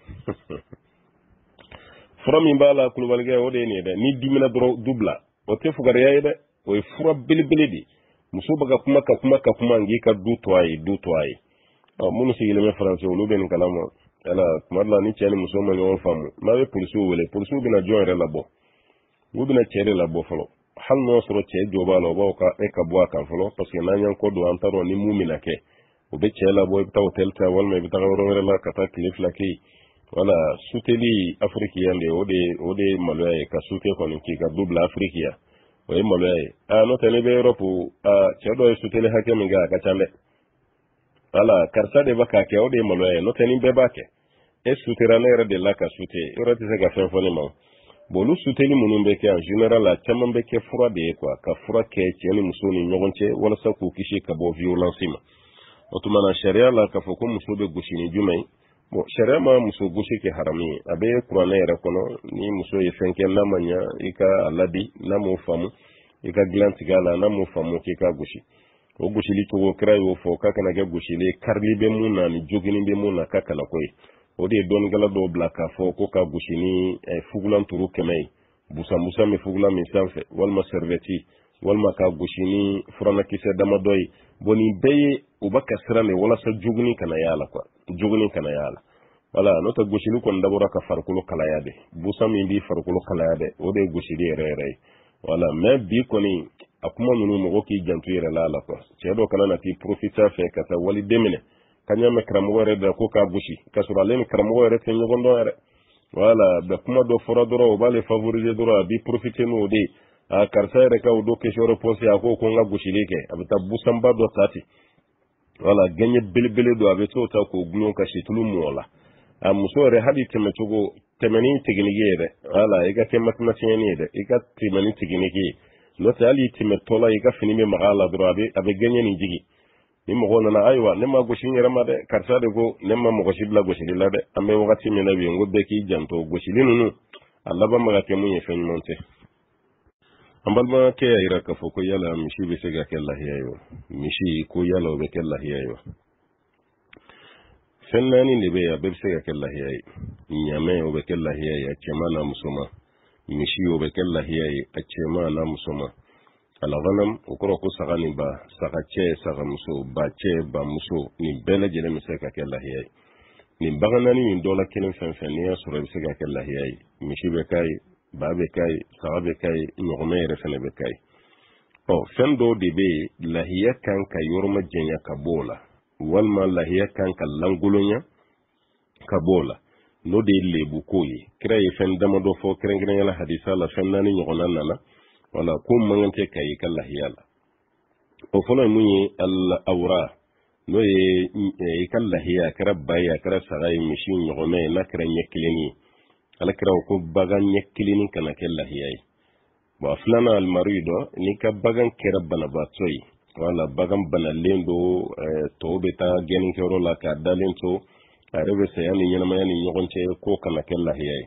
fura min b'a la kulubalikɛ o de ye nin ye dɛ n'i dimina dɔrɔn du bila o tɛ fugariya ye dɛ o ye fura belebele de muso baga kuma ka kuma ka kuma ngi ka du to ay du to ay o munu sigile me français olu ben kalama ala kuma la ni tiani muso ma ñoo famu ma be police wele police bi na joindre la bo wo bi na tiere la bo folo hal no soro tie joba lo bo ka e ka bo kan folo parce que na ñan ko do antaro ni mumina ke o be tiela bo ta hotel ta wal me bi ta ro la ka ta cliff la ki wala suteli afriki yande o de o de malwaye ka sute ko ni ki ka double afriki o e malwaye a no tele be europe a chedo e suteli hakemi ga ka chambe ala karsa de baka ke o de malwaye no teni be bake e sutera na de la ka sute ora te ga fen fone ma bolu suteli munun be ke en general la chamam be ke fura de quoi ka fura ke cheni musoni nyogonche wala sa ku kishi ka bo violence ma otumana sharia la ka foko muso be gushini jumai bon sharia ma muso gushi ke harami abe qur'ana yere kono ni muso ye fenke na manya ika aladi na mo famu ika glanti gala na mo famu ke ka gushi o gushi li to kra yo fo ka kana ge gushi le karli be mun na ni jogini be mun na ka kana koy o de don gala do blaka fo ko ka gushi ni e fugulan turu kemai busa musa mi fugulan mi sanfe wal ma serveti wal ma ka gushi ni furana kise dama doy boni beye ubaka sirane wala sa jugni kana yala kwa jugni kana yala wala no ta gushili kon dabura ka farkulo kala yade busa mi bi farkulo kala yade o de gushili rere wala me bi koni akuma nunu mo ki jantu yere la la kwa cedo kana na ti profita fe kata wali demine kanya me kramo re da ko ka gushi kasura len kramo re ten ngondo re wala be kuma do fora doro o bale favoriser doro bi profiter no de a karsa re ka o do ke shoro posi ako ko nga gushili ke abita busamba do tati wala ganye belebele do abe to ta ko gulon ka shitulu mola a muso re hadi teme togo temeni tiginigi re wala iga kemat matiyani re iga temeni tiginigi no ta ali teme tola iga fini me magala do abe abe ganye ni jigi ni mo gona na aywa ne ma goshin yara ma de karsa de go ne ma mo goshibla goshila de ambe wakati me na bi ngo be ki janto goshilinu nu Allah ba maga temu ye fen monte ambal ma ke ayra ka foko yala mishi be sega ke lahiya yo mishi ko yala be ke lahiya yo fennani ne be ya be sega ke lahiya yi nyame o be ke lahiya yi achema na musoma mishi o be ke lahiya yi achema na musoma ala ganam ukoro ko sagani ba sagache saga muso ba che ba muso ni bele jele mi sega ke lahiya yi ni baganani ni dola kelen fen fen ne ya sura be sega ke lahiya yi mishi be kai ba be kai saga be kai nyogome yere fene be kai o fendo de be lahiya kan ka yorma jenya ka bola walma lahiya kan ka langulunya ka bola no de lebu koyi kira yi fen dama do fo kren kren la hadisa la fen nani nyogona nana wala ko mangante kai ka lahiya la o fono munyi al awra no ye e kan lahiya kara baya kara sagai mishin nyogome na kren nyekilini ala kira ko bagan nyekilini kana ke lahiyai ba flana al marido ni ka bagan kera bana batoi wala bagan bana lendo to beta genin kero la ka dalen to arebe se yani nyana mayani nyogonche ko kana ke lahiyai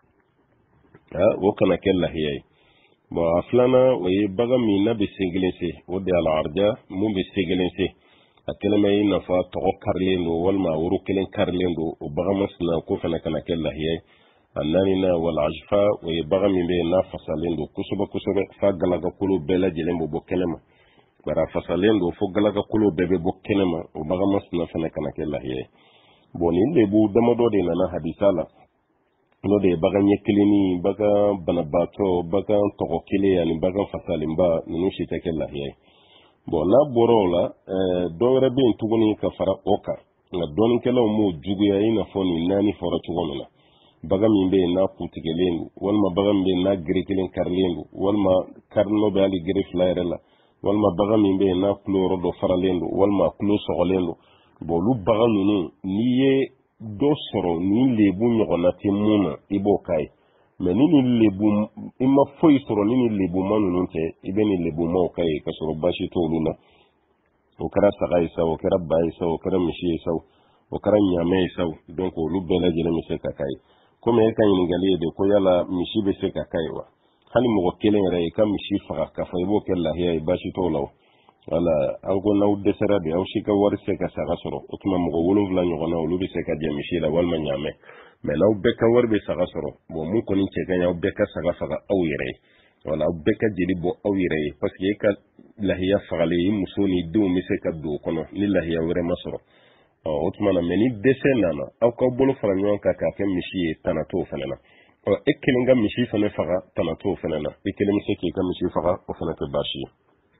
ha wo kana ke lahiyai ba flana way bagan mi na be singilense o de al arja mu be singilense akela may na fa to karlendo walma wuru kelen karlendo o bagan masna ko kana kana ke lahiyai annanina wal ajfa wa yabaga min be na fasalendo kusuba kusuba fa galaga kulu bela jelembo bo kenema bara fasalendo fo galaga kulu bebe bo kenema o baga masna fana kana ke lahiye boni le bu dama do de na hadisala no de baga nyekilini baga banabato baga toko kile yani baga fasalimba nunu shita ke lahiye bon na borola euh do rebe ntuguni ka fara oka na don kala mo jugu ya ina foni nani fora tugona bagam yimbe na putigelen walma bagam be na grekilen karlendu walma karno be ali gref lairela walma bagam yimbe na kloro do faralendu walma klo sogolendu bo lu bagam nunu niye do soro ni lebu nyogona timuna ibo kai me ni ni lebu imma foy soro ni ni lebu manunu te ibe ni lebu mo kai ka soro bashi to luna o kara sagai sa o kara bai sa o kara mishi sa o kara nyame sa donc lu bela jele mi se kakai comme e kan yingali de ko yala mishi be se ka kaiwa hali mo kelen re ka mishi faga ka fa ibo kella hiya bashi to law wala an go naw de sera de aw shi ka war se ka saga soro o tuma mo wolum la nyogo na lu be se ka je mishi la wal ma nyame me law be ka war be saga soro bo mu ko ni che ga yaw be ka saga faga aw yere wala aw bɛɛ ka jeli bɔ aw yɛrɛ ye parce que e ka lahiya fagalen i muso ni denw bɛ se ka don o kɔnɔ ni lahiya wɛrɛ ma sɔrɔ o tuma na mɛ ni dɛsɛ nana aw k'aw bolo fara ɲɔgɔn kan k'a kɛ misi ye tana t'o fana na e kelen ka misi fana faga tana t'o fana na e kelen bɛ se k'i ka misi faga o fana tɛ baasi ye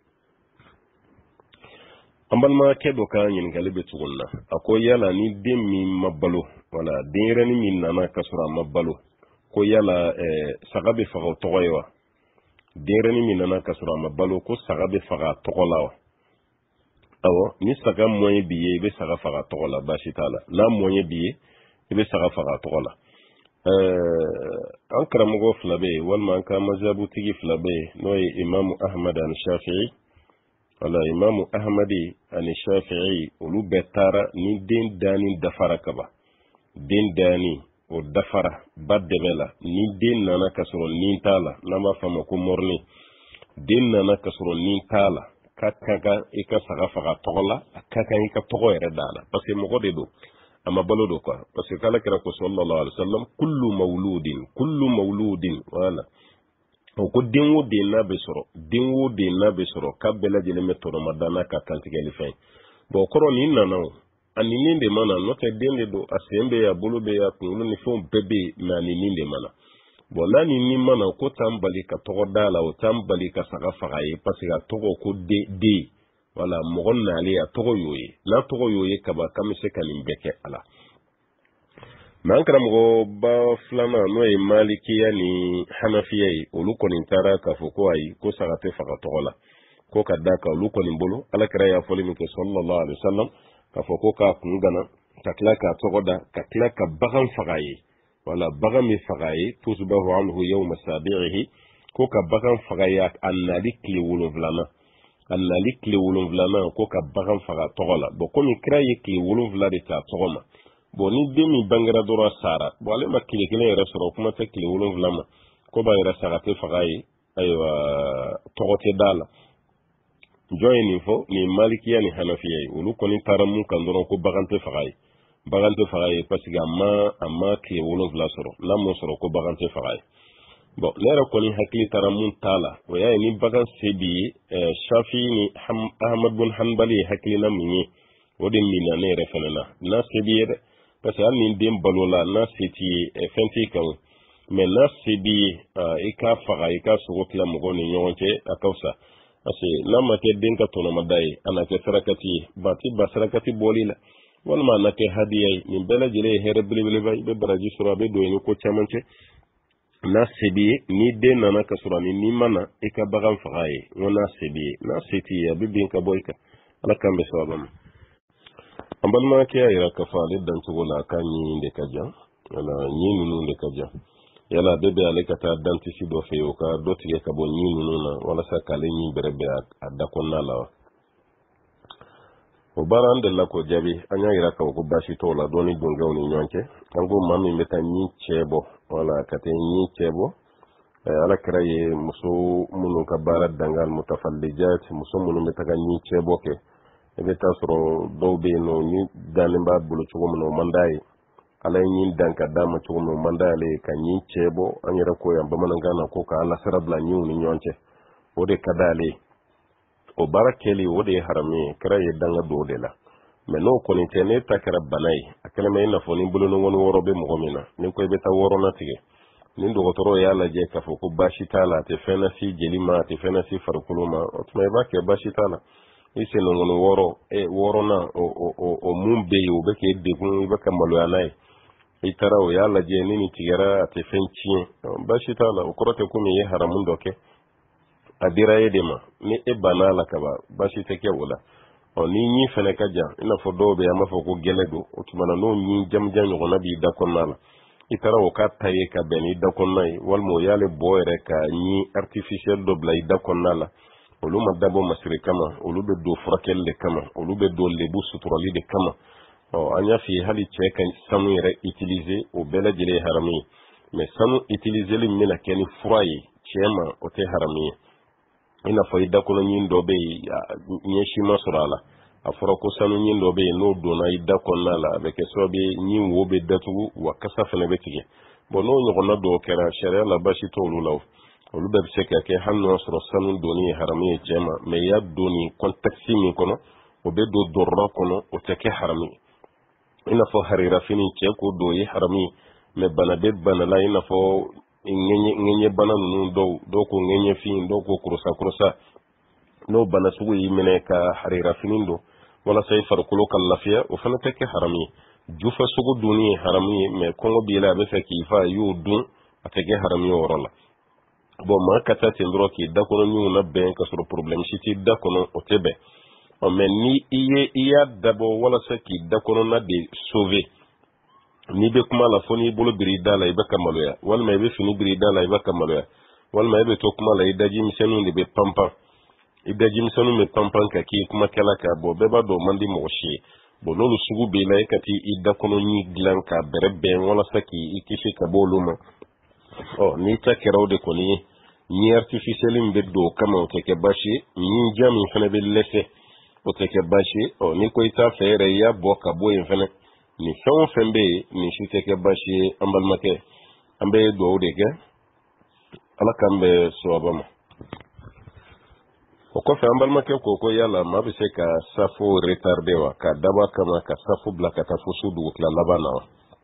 an balimakɛ dɔ ka ɲininkali bɛ cogo na a ko yala ni den min ma balo wala denyɛrɛnin min nana ka sɔrɔ a ma balo ko yala saga bɛ faga o tɔgɔ ye wa denyɛrɛnin min nana ka sɔrɔ a ma balo ko saga bɛ faga a tɔgɔ la wa awɔ ni saga mɔɲɛ b'i ye i bɛ saga faga a tɔgɔ la baasi t'a la n'a mɔɲɛ b'i ye i bɛ saga faga a tɔgɔ la an karamɔgɔ fila bɛ yen walima an ka mazhabutigi fila bɛ yen n'o ye imamu ahmad ani shafi'i wala imamu ahmadi ani shafi'i olu bɛɛ taara ni den dani dafara kaba den dani o dafara ba dɛbɛ la ni den nana ka sɔrɔ nin t'a la n'an b'a fɔ a ma ko mɔrni den nana ka sɔrɔ nin t'a la ka ka kan i ka saga faga tɔgɔ la a ka kan i ka tɔgɔ yɛrɛ d'a la parce que mɔgɔ de don a ma balo don quoi parce que k'ala kira ko sallallahu alaihi wasallam kullu mawludin kullu mawludin wala o ko den o den n'a bɛ sɔrɔ den o den n'a bɛ sɔrɔ k'a bɛɛ lajɛlen bɛ tɔnɔmada n'a ka kantigɛli fɛn bon kɔrɔ nin nana o ani nin de mana n'o tɛ den de don a sen bɛ yen a bolo bɛ yen a kunkolo ni fɛnw bɛɛ bɛ yen mɛ ani nin de mana bon n'a ni nin mana o ko t'an bali ka tɔgɔ d'a la o t'an bali ka saga faga ye parce que a tɔgɔ ko de den wala mɔgɔ nalen a tɔgɔ y'o ye n'a tɔgɔ y'o ye kaba k'an bɛ se ka nin bɛɛ kɛ a la mɛ an karamɔgɔ ba filanan n'o ye malikiya ni hanafiya ye olu kɔni taara k'a fɔ ko ayi ko saga tɛ faga tɔgɔ la ko ka da kan olu kɔni bolo ala kɛra y'a fɔli min kɛ sallallahu alaihi wasallam k'a fɔ ko k'a kun gana ka tila k'a tɔgɔ da ka tila ka bagan faga ye wala bagan min faga ye tusbahu anhu yawma sabi'ihi ko ka bagan faga ye a nali tile wolonwulanan a nali tile wolonwulanan ko ka bagan faga tɔgɔ la bon komi kira ye tile wolonwula de ta tɔgɔ ma bon ni den min bangera dɔrɔn sara bon ale ma tile kelen yɛrɛ sɔrɔ kuma tɛ tile wolonwula ma ko b'a yɛrɛ saga tɛ faga ye ayiwa tɔgɔ tɛ d'a la jɔn ye nin fɔ nin malikiya ni hanafiya ye olu kɔni taara mun kan dɔrɔn ko bagan tɛ faga ye bagan tɛ faga ye parce que a ma a ma tile wolonwula sɔrɔ n'a m'o sɔrɔ ko bagan tɛ faga ye bon ne yɛrɛ kɔni hakili taara mun t'a la o y'a ye ni bagan se b'i ye shafi ni ahmad bin hanbali ye hakilina min ye o de minna ne yɛrɛ fana na n'a se b'i ye dɛ parce que hali ni den balola n'a se t'i ye fɛn t'i kan mɛ n'a se b'i ye i k'a faga i k'a sogo tila mɔgɔw ni ɲɔgɔn cɛ a ka fisa parce que n'a ma kɛ den ka tɔnɔmada ye a na kɛ sarakati ye ba ti ba sarakati bɔli la walima a na kɛ hadiya ye nin bɛɛ lajɛlen ye hɛrɛ belebeleba i bɛ baraji sɔrɔ a bɛ don i ni ko caman cɛ n'a se b'i ye ni den nana ka sɔrɔ ni n'i ma na i ka bagan faga ye n ko n'a se b'i ye n'a se t'i ye a bɛ bin ka bɔ i kan ala k'an bɛ sababa ma an balimakɛ y'a jira k'a fɔ ale dancogo la a ka ɲi de ka jan wala ɲi ninnu de ka jan yala bɛɛ bɛ ale ka taa dantisi dɔ fɛ yen o ka dɔ tigɛ ka bɔ ɲi ninnu na walasa k'ale ɲi bɛrɛbɛ a da kɔnɔna la wa o baara an delila k'o jaabi an y'a jira k'a fɔ ko baasi t'o la dɔɔni dongɛw ni ɲɔgɔn cɛ an ko maa min bɛ taa ɲi cɛ bɔ wala ka taa ɲi cɛ bɔ ala kɛra ye muso minnu ka baara dangan mutafallijat muso minnu bɛ taga ɲi cɛ bɔ kɛ i bɛ taa sɔrɔ dɔw bɛ yen nɔ ni dannen b'a bolo cogo min na o man d'a ye ala ye ɲin dan ka d'a ma cogo min o man d'ale ye ka ɲin cɛ bɔ an yɛrɛ ko yan bamanankan na ko ka ala sira bila ɲinw ni ɲɔgɔn cɛ o de ka d'ale ye o baara kɛli o de ye haramu ye kɛra ye danga don o de la mɛ n'o kɔni tɛ ne ta kɛra bana ye a kɛlen bɛ i n'a fɔ ni bolonɔngɔni wɔɔrɔ bɛ mɔgɔ min na ni ko i bɛ taa wɔɔrɔnan tigɛ ni dɔgɔtɔrɔ y'a lajɛ k'a fɔ ko baasi t'a la a tɛ fɛn lase jeli ma a tɛ fɛn lase farikolo ma o tuma i b'a kɛ baasi t'a la i senɔgɔni wɔɔrɔ e wɔɔrɔnan o o o mun bɛ yen o bɛ k'e degun i bɛ ka maloya n'a ye i taara o y'a lajɛ ni nin tigɛra a tɛ fɛn tiɲɛ baasi t'a la o kɔrɔ tɛ komi i ye haramu dɔ kɛ a dira e de ma ni e banna la kaba baasi tɛ kɛ o la ɔ ni ɲi fɛnɛ ka jan i n'a fɔ dɔw bɛ yen an b'a fɔ ko gɛlɛ don o tuma na n'o ɲi jamujan ɲɔgɔnna b'i da kɔnɔna la i taara o k'a ta ye ka bɛn n'i da kɔnɔna ye walima o y'ale bɔ yɛrɛ ka ɲi artificiel dɔ bila i da kɔnɔna la olu ma dabɔ masiri kama olu bɛ don furakɛli de kama olu bɛ don lebu suturali de kama ɔ an y'a f'i ye hali cɛ ka sanu yɛrɛ utiliser o bɛɛ lajɛlen ye haramu ye mɛ sanu utiliseli min bɛna kɛ ni fura ye cɛ ma o tɛ haramu ye i n'a fɔ i da kɔnɔ ɲin dɔ bɛ yen ɲɛ si ma sɔrɔ a la a fɔra ko sanu ɲin dɔ bɛ yen n'o donna i da kɔnɔna la a bɛ kɛ sababu ye ɲin wo bɛ datugu wa kasa fana bɛ tigɛ bon n'o ɲɔgɔnna dɔw kɛra sariya la baasi t'olu la olu bɛɛ bɛ se ka kɛ hali n'o sɔrɔ sanu doni ye haramu ye cɛ ma mais i y'a doni contexte min kɔnɔ o bɛ don dɔrɔrɔ kɔnɔ o tɛ kɛ haramu ye i n'a fɔ harira fini cɛ ko do ye haramu ye mais bana bɛ bana la i n'a fɔ ŋɛɲɛ ŋɛɲɛ bana ninnu dɔw dɔw ko ŋɛɲɛ fin dɔw ko kurusa kurusa n'o bana sugu y'i minɛ ka harira fini don walasa i farikolo ka lafiya o fana tɛ kɛ haramu ye jufa sugu doni ye haramu ye mais kɔngɔ b'i la a bɛ fɛ k'i fa i y'o dun a tɛ kɛ haramu ye o yɔrɔ la bon maa ka taa ten dɔrɔn k'i da kɔnɔ min na bɛn ka sɔrɔ problème si t'i da kɔnɔ o tɛ bɛn ɔ mais ni i ye i y'a dabɔ walasa k'i da kɔnɔna de sauver n'i bɛ kuma la fo n'i bolo biri i da la i bɛ ka maloya walima i bɛ fini biri i da la i bɛ ka maloya walima i bɛ to kuma la i daji misɛnninw de bɛ panpan i daji misɛnninw bɛ panpan ka k'i kumakɛla ka bɔ bɛɛ b'a dɔn o man di mɔgɔ si ye bon n'olu sugu b'i la i ka t'i i da kɔnɔ ɲi dilan k'a bɛrɛ bɛn walasa k'i kisi ka bɔ olu ma ɔ n'i ta kɛra o de kɔni ye ɲi artificielle min bɛ don o kama o tɛ kɛ baasi ye ɲi diya min fana bɛ lɛsɛ o tɛ kɛ baasi ye ɔ n'i ko i t'a fɛ yɛrɛ i y'a bɔ ka bɔ yen fana nin fɛn o fɛn bɛ yen nin si tɛ kɛ baasi ye an balimakɛ an bɛ dugawu de kɛ ala k'an bɛ sababa ma o kɔfɛ an balimakɛ ko ko yala maa bɛ se ka safo retarder wa ka dabɔ a kama ka safo bila ka taa fo su dugutila laban na wa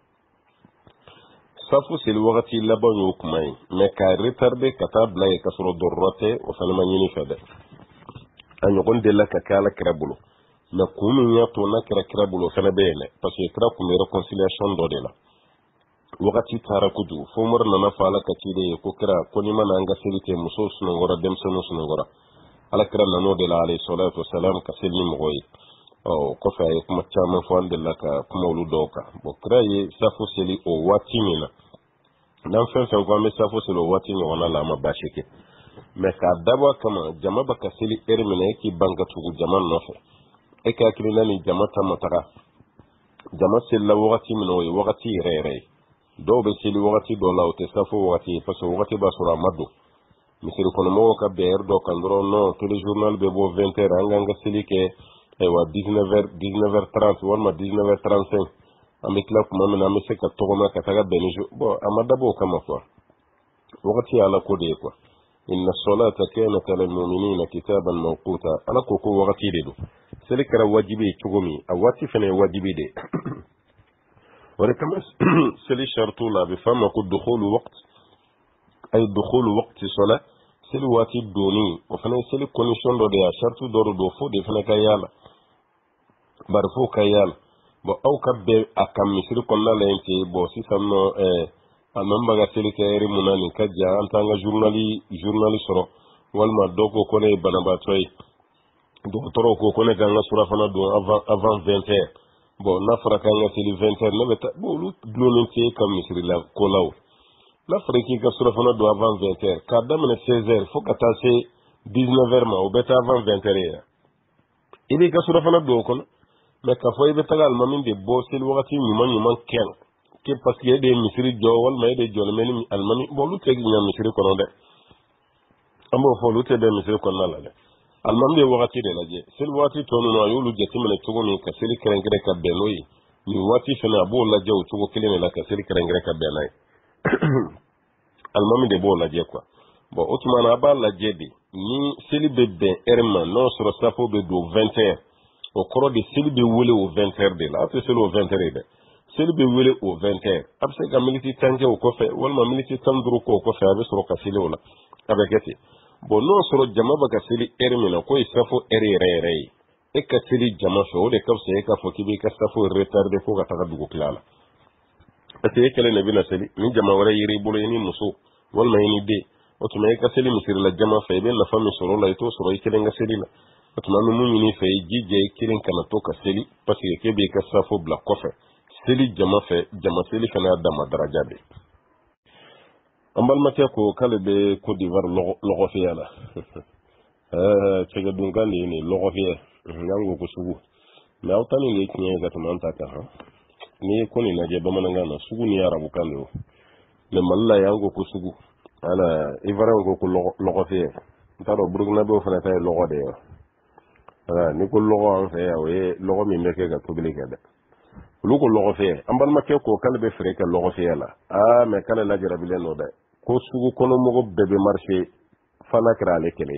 safu seli wagati laban y'o kuma ye mais ka retarder ka taa bila ye ka sɔrɔ dɔrɔrɔ tɛ o fana ma ɲini fɛ dɛ a ɲɔgɔn delila ka kɛ ala kira bolo mais kun min y'a to n'a kɛra kira bolo o fana bɛ yen dɛ parce que kira kun bɛ réconciliation dɔ de la wagati taara kojugu fo umar nana fɔ ala ka ciden ye ko kira ko n'i mana an ka seli kɛ musow sunɔgɔra denmisɛnninw sunɔgɔra ala kira nan'o de la alayhi salatu wasalam ka seli ni mɔgɔ ye ɔ kɔfɛ a ye kuma caman fɔ an delila ka kuma olu dɔw kan bon kira ye safo seli o waati min na n'an fɛn fɛn ko an bɛ safo seli o waati ɲɔgɔnna la an ma baasi kɛ mais k'a dabɔ a kama jama bɛ ka seli heure min na e k'i ban ka tugu jama nɔfɛ e ka hakilina ni jama ta ma taga jama selila wagati min na o ye wagati yɛrɛ yɛrɛ ye dɔw bɛ seli wagati dɔ la o tɛ safo wagati ye parce que wagati b'a sɔrɔ a ma don misiri kɔnɔmɔgɔw ka bɛn heure dɔ kan dɔrɔn non téléjournal bɛ bɔ vingt heures an k'an ka seli kɛ ayiwa dix-neuf heures dix-neuf heures trente walima dix-neuf heures trente-cinq an bɛ tila kuma min na an bɛ se ka tɔgɔma ka taga bɛn ni bon a ma dabɔ o kama quoi wagati ye ala ko de ye quoi inna salata kanat alal mu'minina kitaban mawquta ala ko ko wagati de don seli kɛra wajibi ye cogo min a waati fana ye wajibi de o de kama seli shartu la a bɛ f'a ma ko dukhulu waqt ay dukhulu waqti salat seli waati doni o fana ye seli condition dɔ de ye a shartu dɔ de don fo de fana ka yala bari fo ka yala bon aw ka bɛn a kan misiri kɔnɔna la yen ten bon sisan nɔ ɛɛ a nɔ bɛ ka seli kɛ heure mun na nin ka jan an t'an ka journali journali sɔrɔ walima dɔw ko ko ne ye banabaatɔ ye dɔgɔtɔrɔw ko ko ne k'an ka surafana don avant avant vingt heures bon n'a fɔra k'an ka seli vingt heures ne bɛ taa bon olu dulonnen tɛ ka misiri la ko la o n'a fɔra k'i ka surafana don avant vingt heures k'a daminɛ seize heures fo ka taa se dix-neuf heures ma o bɛ taa avant vingt heures ye i b'i ka surafana don o kɔnɔ mais k'a fɔ i bɛ taga alimami de bɔ seli wagati ɲuman ɲuman kɛn ke parce que e de ye misiri jɔ walima e de jɔlen bɛ ni alimami bon olu tɛ ɲɛ misiri kɔnɔ dɛ an b'o fɔ olu tɛ bɛn misiri kɔnɔna la dɛ alimami ye wagati de lajɛ seli wagati tɔ ninnu a y'olu jateminɛ cogo min ka seli kɛrɛnkɛrɛn ka bɛn n'o ye nin waati fana a b'o lajɛ o cogo kelen de la ka seli kɛrɛnkɛrɛn ka bɛn n'a ye alimami de b'o lajɛ quoi bon o tuma na a b'a lajɛ de ni seli bɛ bɛn heure ma n'o sɔrɔ safo bɛ don vingt heures o kɔrɔ de seli bɛ wele o vingt heures de la a tɛ seli o vingt heures ye dɛ seli bɛ wele o vingt heures a bɛ se ka miniti tan kɛ o kɔfɛ walima miniti tan duuru k'o kɔfɛ a bɛ sɔrɔ ka seli o la a bɛ kɛ ten bon n'o sɔrɔ jama bɛ ka seli heure min na k'o ye safo heure yɛrɛ yɛrɛ ye e ka seli jama fɛ o de ka fisa e k'a fɔ k'i b'i ka safo retarder fo ka taga dugu tila la parce que e kɛlen de bɛna seli ni jama wɛrɛ yeri i bolo i ni muso walima i ni den o tuma e ka seli misiri la jama fɛ i bɛ nafa min sɔrɔ o la i t'o sɔrɔ i kelen ka seli la o tuma an bɛ mun ɲini i fɛ i jija i kelen kana to ka seli parce que k'e b'i ka safo bila kɔfɛ seli jama fɛ jama seli fana y'a dama daraja de an balimakɛ ko k'ale bɛ Côte d'Ivoire lɔgɔfiya la cɛkɛdunkan de ye nin lɔgɔfiya y'an ko ko sugu mais aw ta nin de ye tiɲɛ ye ka tɛmɛ an ta kan han n'i ye ko nin lajɛ bamanankan na sugu ni arabukan de o mais mali la y'an ko ko sugu ala ivoirien ko ko lɔgɔfiya n t'a dɔn burukinabew fana ta ye lɔgɔ de ye wa ni ko lɔgɔ an fɛ yan o ye lɔgɔ min bɛ kɛ ka tobili kɛ dɛ olu ko lɔgɔfiya an balimakɛ ko k'ale bɛ feere kɛ lɔgɔfiya la aa mais k'ale lajarabilen don dɛ ko sugu kono mogo bebe marché fana kra ale kele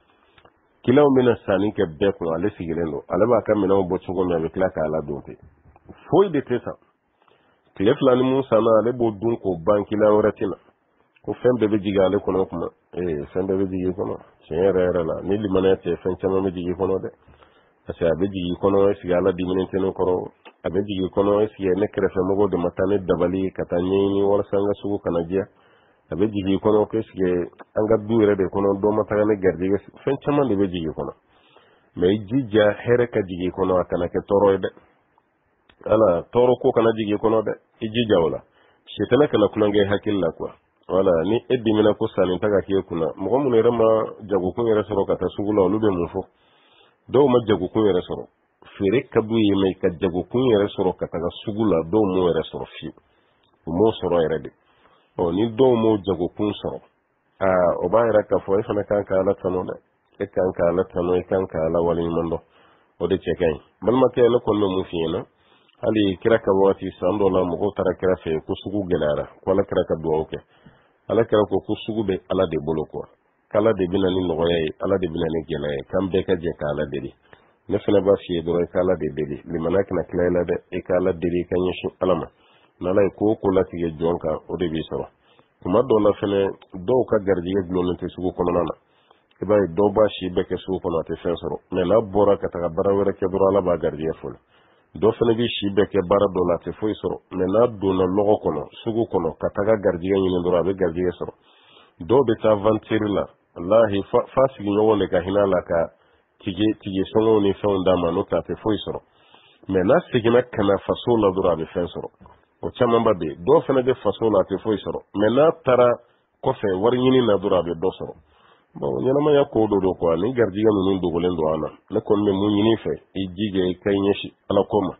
kilaw mina sani ke be ko ale sigilen do ale ba kam mina bo cogo mi avec la kala donte foy de tesa kile flani mun sana ale bo dun ko banki la waratina ko fen bebe jigale kono kuma eh fen bebe jigi kono chenere la ni limanete fen chama me jigi kono de parce abe jigi kono sigala diminente no koro abe jigi kono si ne krefe mogo de matane dabali katanyini wala sanga sugu kanajia abe jigi kono ke si anga duure de kono do matane ne gardige fen chama de be jigi kono mais jija here ka jigi kono akana ke toro de ala toro ko kana jigi kono de jija wala shetana kana kuna nge hakilla kwa wala ni eddi mina ko sanin taga ke kuna mo mo ne rama jago kun yere soro kata sugula lube mu fo do ma jago kun yere soro fere kabu yi mai ka jago kun yere soro kata ga sugula do mo yere soro fi mo soro yere de o ni do mo jago kun soro a o ba yere ka fo e fana kan ka ala tano de e kan ka ala tano e kan ka ala wali mando o de chekai balma ke no kon no mu fi na ali kira ka wati sando la mo ko tara kira fe ko sugu gelara ko la kira ka do oke ala kira ko ko sugu be ala de bolo ko kala de bina ni nogoya ala de bina ni gelaye kam be ka je kala de ne fana ba fi do kala de de limana kana kila de e kala de kan yesu alama nala ko ko la tige jonka o de bi soro kuma do la fene do ka gardiye glonne te sugu kono nana e bay do ba shi be ke sugu kono te fen soro me la bora ka ta bara wera ke do ala ba gardiye ful do fana bi shi be ke bara do la te foi soro me na do na logo kono sugu kono ka ta gardiye ni ndo rabe gardiye soro do be ta aventure la wallahi fa fasigi nyowo le ka hinala ka tije tije songo ni fonda mano ka te foi soro me na sigina kana fasola do rabe fen soro o chamamba be do fana be fasola te foi soro me na tara ko fe war nyini na do rabe do soro bo nyana ma ya ko do do ko ni gardiga nun do golen do ana le kon me mun nyini fe e jige kay nyeshi ala koma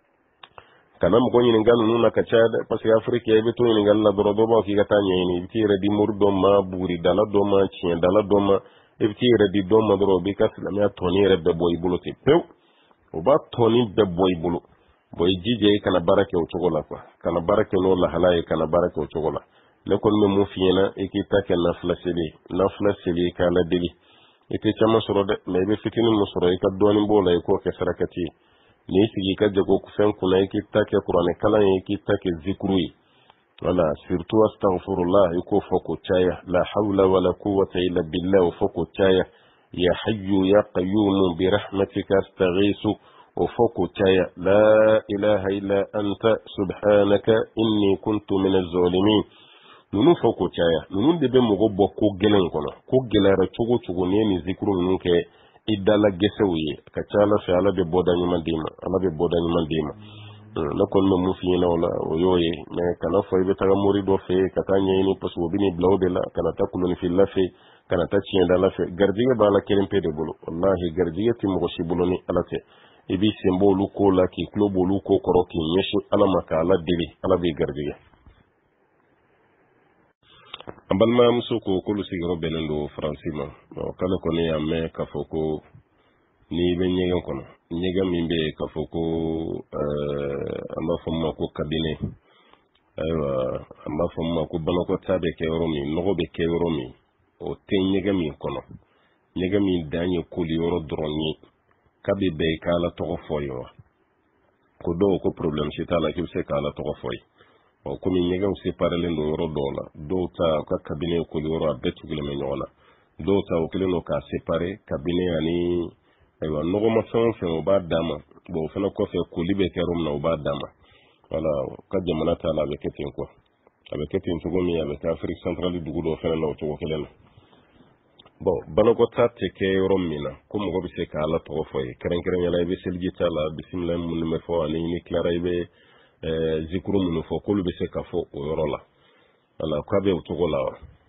kana mo nyini ngal nun na ka chade parce que afrique e be to nyini ngal la do do ba ki gata nyini bi tire di murdo ma buri dala do ma chien dala do ma e bi tire di do ma do be ka la me toni re be boy bulu te pew o ba toni be boy bulu boy jige kana barake o chogola kwa kana barake no la halaye kana barake o chogola le kon me mu fiena e ki take na flaseli na flaseli kala deli ite chama soro de me be fitini mu soro e ka doni bola e ko ke sarakati ni sigi ka jago ku fen kuna e ki take qur'ane kala e ki take zikrui wala surtout astaghfirullah e ko foko chaya la hawla wala quwwata illa billah foko chaya ya hayyu ya qayyum bi rahmatika astaghisu وفوق تايا لا إله إلا أنت سبحانك إني كنت من الظالمين nunu foko chaya nunu de be mogo bo ko gelen kono ko gelera chugo chugo ne ni zikru nunu ke idala gesewi ka chala fe ala be boda ni mandima ala be boda ni mandima la kon no mu fi na wala yoye me kana fo be taga mori do fe kata nyeni pasu bini blawbe la kana takulu ni fi la fe kana ta chienda la fe gardiga bala kelen pe de bolo wallahi gardiga ti mo shi bolo ni ala te ibi sembo lu ko la ki klobo lu ko koro ki yesu ala maka ala diri ala be gardiga ambalma muso ko ko lu sigiro benendo francima kala ko ni amme ka foko ni be nyegen kono nyega mimbe ka foko euh amba famma ko kabine aywa amba famma ko banako tabe ke romi nogo be ke romi o te nyega mi kono nyega mi danye ko li yoro droni kabe be kala to foyo ko do ko problem ci tala ki se kala to foyo o ko mi nyega o se parale ndo yoro dola do ta ka kabine ko li yoro abetu gele me nyola do ta o kele no ka séparer kabine ani aywa nogo ma fon fe o ba dama bo fana ko fe ko libe ke rom na o ba dama wala ka jamana ta la be ketin ko abe ketin to gomi abe ka Afrique centrale du gudo fana no to ko kele no bo banako ta te ke rom mina ko mo bi se ka la to fo e keren keren yala be selgi ta la bismillah mun me fo ani ni clara be eh zikru mun fo ko be se ka fo o rola wala ka be to ko la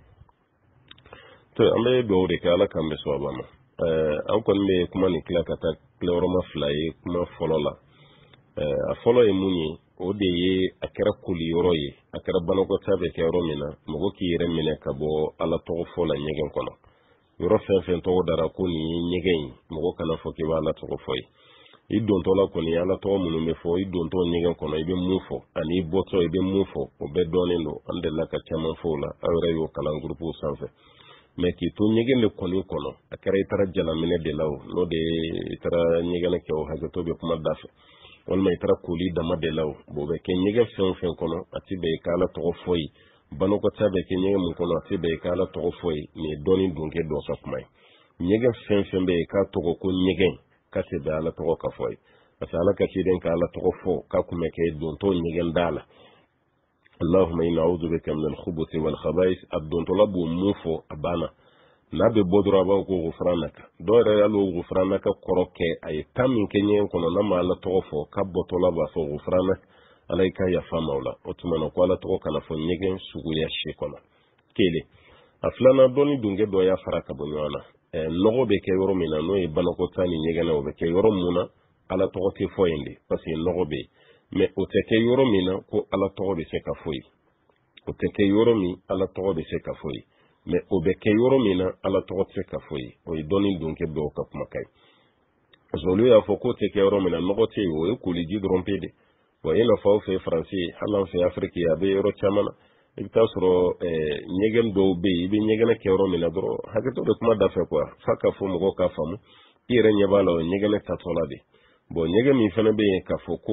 to ambe do de ka la kambe so ba ma eh an kon me kuma ni kila kata kloroma fly kuma folola eh a folo e muni o de ye akara kuli yoroye akara banako tabe ke romina mogo ki yere mine ka bo ala to fola nyegen kono yoro fen fen to dara ko ni nyegen mogo kana fo ki wala to foy i dontɔ la kɔni ala tɔgɔ minnu bɛ fɔ i dontɔ ɲɛgɛn kɔnɔ i bɛ mun fɔ ani i bɔtɔ i bɛ mun fɔ o bɛɛ dɔɔnin don an delila ka caman fɔ o la aw yɛrɛ y'o kalan gurupuw sanfɛ mɛ k'i to ɲɛgɛn de kɔni kɔnɔ a kɛra i taara jalaminɛ de la o n'o de i taara ɲɛgɛn kɛ o hakɛto bɛ kuma da fɛ walima i taara koli dama de la o o bɛ kɛ ɲɛgɛn fɛn o fɛn kɔnɔ a ti bɛn i ka ala tɔgɔ fɔ ye banakɔta bɛ kɛ ɲɛgɛn min kɔnɔ a ti bɛn i ka ala tɔgɔ fɔ ye nin ye dɔɔnin dun kɛ dɔ ka kuma ye ɲɛgɛn fɛn fɛn bɛ yen k'a tɔgɔ ko ɲɛgɛn ka se bɛ ala tɔgɔ ka fɔ ye parce que ala ka ciden ka ala tɔgɔ fɔ k'a kun bɛ kɛ dontɔ ɲɛgɛn da la allahumma inna a'udhu bika min al-khubuthi wal khaba'ith a dontɔla b'o mun fɔ a banna n'a bɛ bɔ dɔrɔn a b'a ko ghufranaka dɔw yɛrɛ y'alo ghufranaka kɔrɔ kɛ a ye tan min kɛ ɲɛgɛn kɔnɔ n'a ma ala tɔgɔ fɔ k'a bɔtɔla b'a fɔ ghufranaka ala i ka yafa ma o la o tuma na ko ala tɔgɔ kana fɔ ɲɛgɛn suguya si kɔnɔ kelen a filanan dɔɔni dunkɛ dɔ y'a fara ka bɔ ɲɔgɔn na nɔgɔ bɛ kɛ yɔrɔ min na n'o ye banakɔta ni ɲɛgɛn na o bɛ kɛ yɔrɔ mun na ala tɔgɔ tɛ fɔ yen de parce que nɔgɔ bɛ yen mɛ o tɛ kɛ yɔrɔ min na ko ala tɔgɔ bɛ se ka fɔ yen o tɛ kɛ yɔrɔ min ala tɔgɔ bɛ se ka fɔ yen mɛ o bɛ kɛ yɔrɔ min na ala tɔgɔ tɛ se ka fɔ yen o ye dɔɔni dunkɛ dɔw ka kumakan ye parce que olu y'a fɔ k'o tɛ kɛ yɔrɔ min na nɔgɔ tɛ yen o ye koliji dɔrɔn pe de wa i n'a fɔ aw fɛ faransi hali an fɛ afiriki a bɛ yɔrɔ caman na i bɛ taa sɔrɔ ɲɛgɛn dɔw bɛ yen i bɛ ɲɛgɛn kɛ yɔrɔ min na dɔrɔn hakɛto bɛ kuma da fɛ kuwa f'a ka fɔ mɔgɔw k'a faamu i yɛrɛ ɲɛ b'a la o ye ɲɛgɛn tatɔ la de bon ɲɛgɛn min fana bɛ yen k'a fɔ ko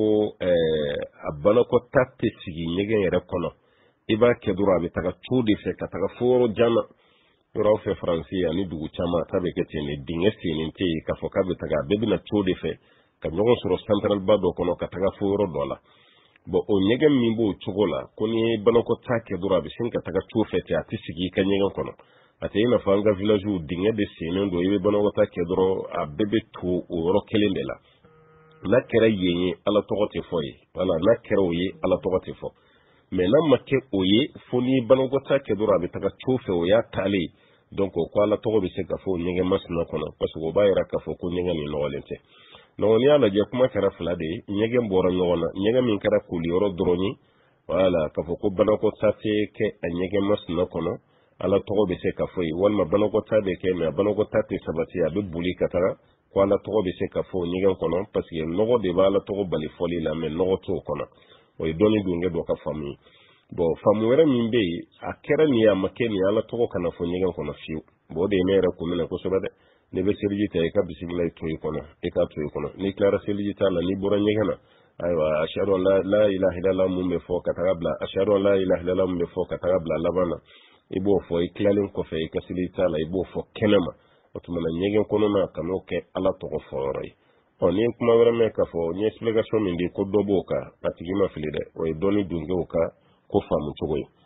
a banakɔta tɛ sigi ɲɛgɛn yɛrɛ kɔnɔ i b'a kɛ dɔrɔn a bɛ taga co de fɛ ka taga fo yɔrɔ jan na yɔrɔ aw fɛ faransi ani dugu caman a ta bɛ kɛ ten de dingɛ sennen tɛ yen k'a fɔ k'a bɛ taga a bɛɛ bɛna co de fɛ ka ɲɔgɔn sɔrɔ santaraliba dɔ kɔnɔ ka taga fo yɔrɔ dɔ la bon o ɲɛgɛn min b'o cogo la ko ni ye banakɔta kɛ dɔrɔn a bɛ sin ka taga co fɛ ten a tɛ sigi i ka ɲɛgɛn kɔnɔ a tɛ i n'a fɔ an ka villagew dingɛ de sennen don i bɛ banakɔta kɛ dɔrɔn a bɛɛ bɛ to o yɔrɔ kelen de la n'a kɛra yen ye ala tɔgɔ tɛ fɔ ye wala n'a kɛra o ye ala tɔgɔ tɛ fɔ mɛ n'a ma kɛ o ye fo ni banakɔta kɛ dɔrɔn a bɛ taga co fɛ o y'a taalen donc ko ala tɔgɔ bɛ se ka fɔ ɲɛgɛn masina kɔnɔ parce que o b'a yira k'a fɔ ko ɲɛgɛn nin nɔgɔlen tɛ donc n'i y'a lajɛ kuma kɛra fila de ye ɲɛgɛn bɔra ɲɔgɔn na ɲɛgɛn min kɛra koli yɔrɔ dɔrɔn ye wala k'a fɔ ko banakɔta tɛ kɛ a ɲɛgɛn masina kɔnɔ ala tɔgɔ bɛ se ka fɔ ye walima banakɔta bɛ kɛ mɛ a banakɔta tɛ sabati a bɛ boli ka taga ko ala tɔgɔ bɛ se ka fɔ ɲɛgɛn kɔnɔ parce que nɔgɔ de b'a ala tɔgɔ bali fɔli la mɛ nɔgɔ t'o kɔnɔ o ye dɔɔni dunkɛ dɔ ka faamu ye bon faamu wɛrɛ min bɛ yen a kɛra nin ye a ma kɛ nin ye ala tɔgɔ kana fɔ ɲɛgɛn kɔnɔ fiyewu bon o de ye ne yɛrɛ kun minɛ kosɛbɛ dɛ ne bɛ seliji ta i ka bisimila i to i kɔnɔ i k'a to i kɔnɔ n'i tilara seliji ta la n'i bɔra ɲɛgɛn na ayiwa ashhadu an la la ilaha illallah mun bɛ fɔ ka taga bila ashhadu an la ilaha illallah mun bɛ fɔ ka taga bila laban na i b'o fɔ i tilalen kɔfɛ i ka seliji ta la i b'o fɔ kɛnɛma o tuma na ɲɛgɛn kɔnɔna kan'o kɛ ala tɔgɔ fɔ yɔrɔ ye ɔ ni kuma wɛrɛ mɛn k'a fɔ n ye explication min di ko dɔ b'o kan a tigi ma fili dɛ o ye dɔɔni dunkɛw ka ko faamu cogo ye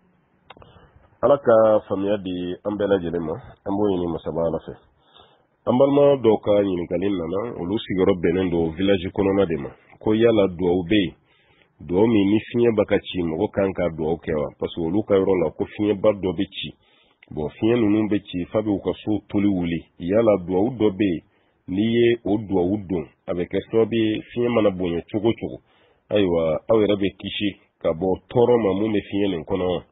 ala ka faamuya di an bɛɛ lajɛlen ma an b'o ɲini masaba ala fɛ an balima dɔw ka ɲininkali nana olu sigiyɔrɔ bɛnnen don village kɔnɔna de ma ko yala duwawu bɛ yen duwawu min ni fiɲɛ b'a ka ci mɔgɔ kan ka duwawu kɛ wa parce que olu ka yɔrɔ la ko fiɲɛba dɔ bɛ ci bon fiɲɛ ninnu bɛ ci f'a bɛ u ka so toli wuli yala duwawu dɔ bɛ yen n'i ye o duwawu don a bɛ kɛ sababu ye fiɲɛ mana bonya cogo cogo ayiwa aw yɛrɛ bɛ kisi ka bɔ tɔɔrɔ ma mun bɛ fiɲɛ nin kɔnɔ wa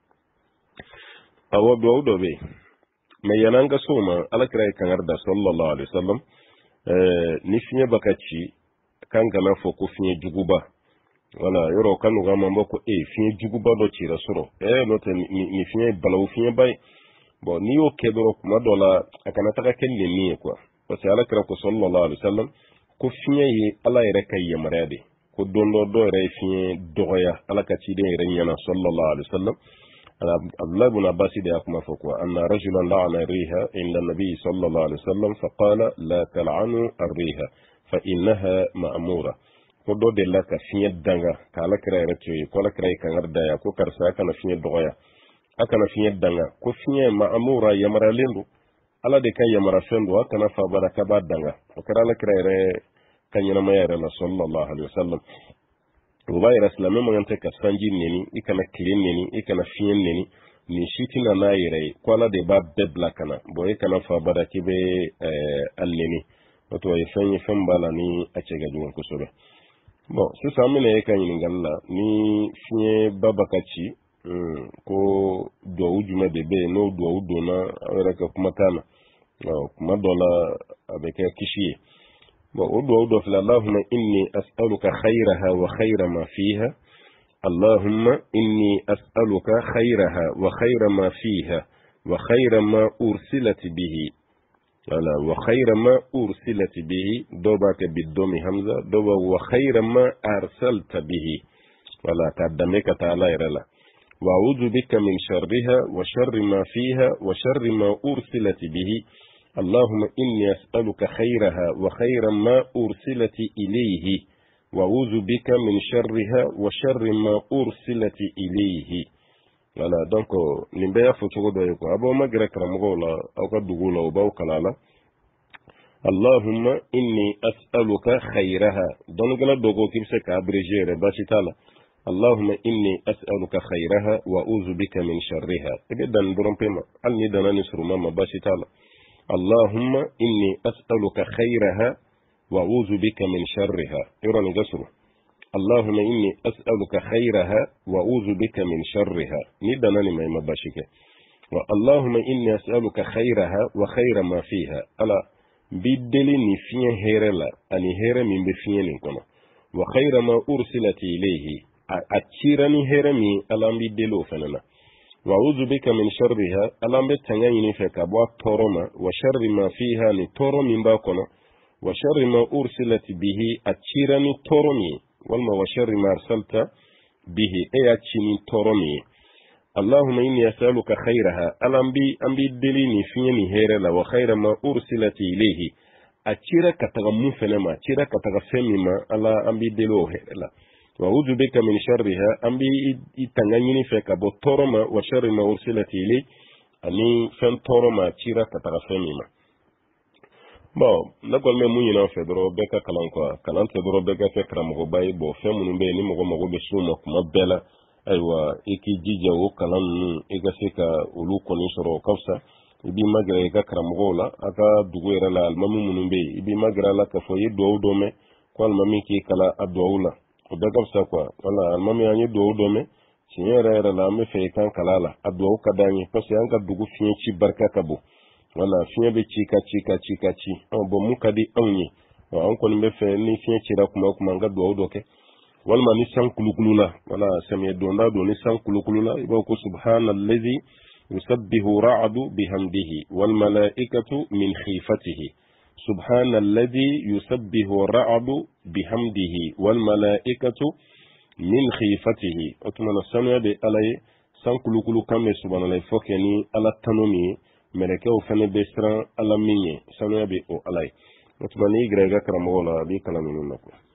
awɔ duwawu dɔ bɛ yen mɛ yan'an ka so ma alakira ye kangari da sallallahu alaihi wasallam ni fiɲɛ b'a ka ci kan kana fɔ ko fiɲɛ juguba wala yɔrɔ kan n'u ka man bɔ ko e fiɲɛ juguba dɔ cira sɔrɔ ɛɛ n'o tɛ ni fiɲɛ ye balawu fiɲɛba ye bon n'i y'o kɛ dɔrɔn kuma dɔ la a kana taga kɛ nin min ye quoi parce que alakira ko sallallahu alaihi wasallam ko fiɲɛ ye ala yɛrɛ ka yamaruya de ko don dɔ dɔ yɛrɛ ye fiɲɛ dɔgɔya ala ka ciden yɛrɛ ɲɛna sallallahu alaihi wasallam Abdullah ibn Abbas de ya kuma fɔ quoi anna rajulan la'ana riha inda nabi sallallahu alaihi wasallam fa qala la tal'anu ar-riha fa innaha ma'mura ko dɔ de la ka fiɲɛ danga ka alakira yɛrɛ to ye ko alakira ye kangar da ya ko karisa a kana fiɲɛ dɔgɔya a kana fiɲɛ danga ko fiɲɛ ma'mura yamaralen don ala de ka yamara fɛn don a kana fa bara ka b'a danga o kɛra alakira yɛrɛ ka ɲɛnamaya yɛrɛ la sallallahu alaihi wasallam o b'a yɛrɛ silamɛ man tɛ ka sanji neni i kana tile neni i kana fiɲɛ neni nin si tɛna n'a yɛrɛ ye ko ala de b'a bɛɛ bila ka na bon i kana fa bara k'i bɛ a neni o to ye fɛn ye fɛn b'a la ni a cɛ ka jugu kosɛbɛ bon sisan an bɛna e ka ɲininkali la ni fiɲɛ ba b'a ka ci ko duwawu jumɛn de bɛ yen n'o duwawu donna aw yɛrɛ ka kumakan na kuma dɔ la a bɛ kɛ kisi ye وأدعو في اللهم إني أسألك خيرها وخير ما فيها اللهم إني أسألك خيرها وخير ما فيها وخير ما أرسلت به ولا وخير ما أرسلت به دوبك بالدم همزة دوبا وخير ما أرسلت به ولا تقدمك تعالى رلا وأعوذ بك من شرها وشر ما فيها وشر ما أرسلت به اللهم إني أسألك خيرها وخير ما أرسلت إليه وأعوذ بك من شرها وشر ما أرسلت إليه wala donc ni be ya fo cogo do ko abo magre karamogo la aw ka dugu la o baw kalala allahumma inni as'aluka khayraha don gala dogo kibse ka abréger basitala allahumma inni as'aluka khayraha wa a'udhu bika min sharriha ebe dan doron pema al ni dana ni suruma ma basitala allahumma inni as'aluka khayraha wa a'udhu bika min sharriha yoro ni gasuru اللهم إني أسألك خيرها وأعوذ بك من شرها ندناني ما يمباشك اللهم إني أسألك خيرها وخير ما فيها ألا بدلي نفين هيرلا أني هير من بفين كنا وخير ما أرسلت إليه أتشيرني هيرمي ألا بدلو فننا وأعوذ بك من شرها ألا بتنيني فكبوا تورما وشر ما فيها نتورم من باكنا وشر ما أرسلت به أتشيرني تورمي والما وشر ما أرسلت به أياتشني تورمي اللهم إني أسألك خيرها الأنبي أنبي دليني فيني هيرلا وخير ما أرسلت إليه أتشيرا كتغمو فنما أتشيرا كتغفمي ما ألا أنبي دلو هيرلا وأعوذ بك من شرها أنبي إتنغنيني فيك بطورما وشر ما أرسلت إليه أني فن تورما أتشيرا كتغفمي ما bon nakol me munyi na fe doro beka kalan ko kalan te doro beka fe kram go bay bo fe munun be ni mo go be suma kuma bela aywa iki jija wo kalan nu iga se ka ulu ko ni soro kawsa ibi magre ga kram go la aka dugu era la almamu munun be ibi magra la ka fo yi do do me ko almami ki kala adawla o be kawsa ko wala almami ani do do me sinyera era la me fe kan kala la adwa ka dani parce que an ka dugu fiye ci barka kabo wala fiye be cika cika cika ci on bo mu kadi anye wa an kon be fe ni fiye ci ra kuma kuma ga do do ke wal ma ni san kulukulula wala samiya do nda do ni san kulukulula ibo ko subhanallazi yusabbihu ra'du bihamdihi wal malaikatu min khifatihi subhanallazi yusabbihu ra'du bihamdihi wal malaikatu min khifatihi otuma sanu be alay san kulukulu kamme subhanallahi fokeni ala tanomi meleke o fane be siran ala min ye sanuya be o ala ye o tuma ni igra ga karamogo la bi kala ninnu na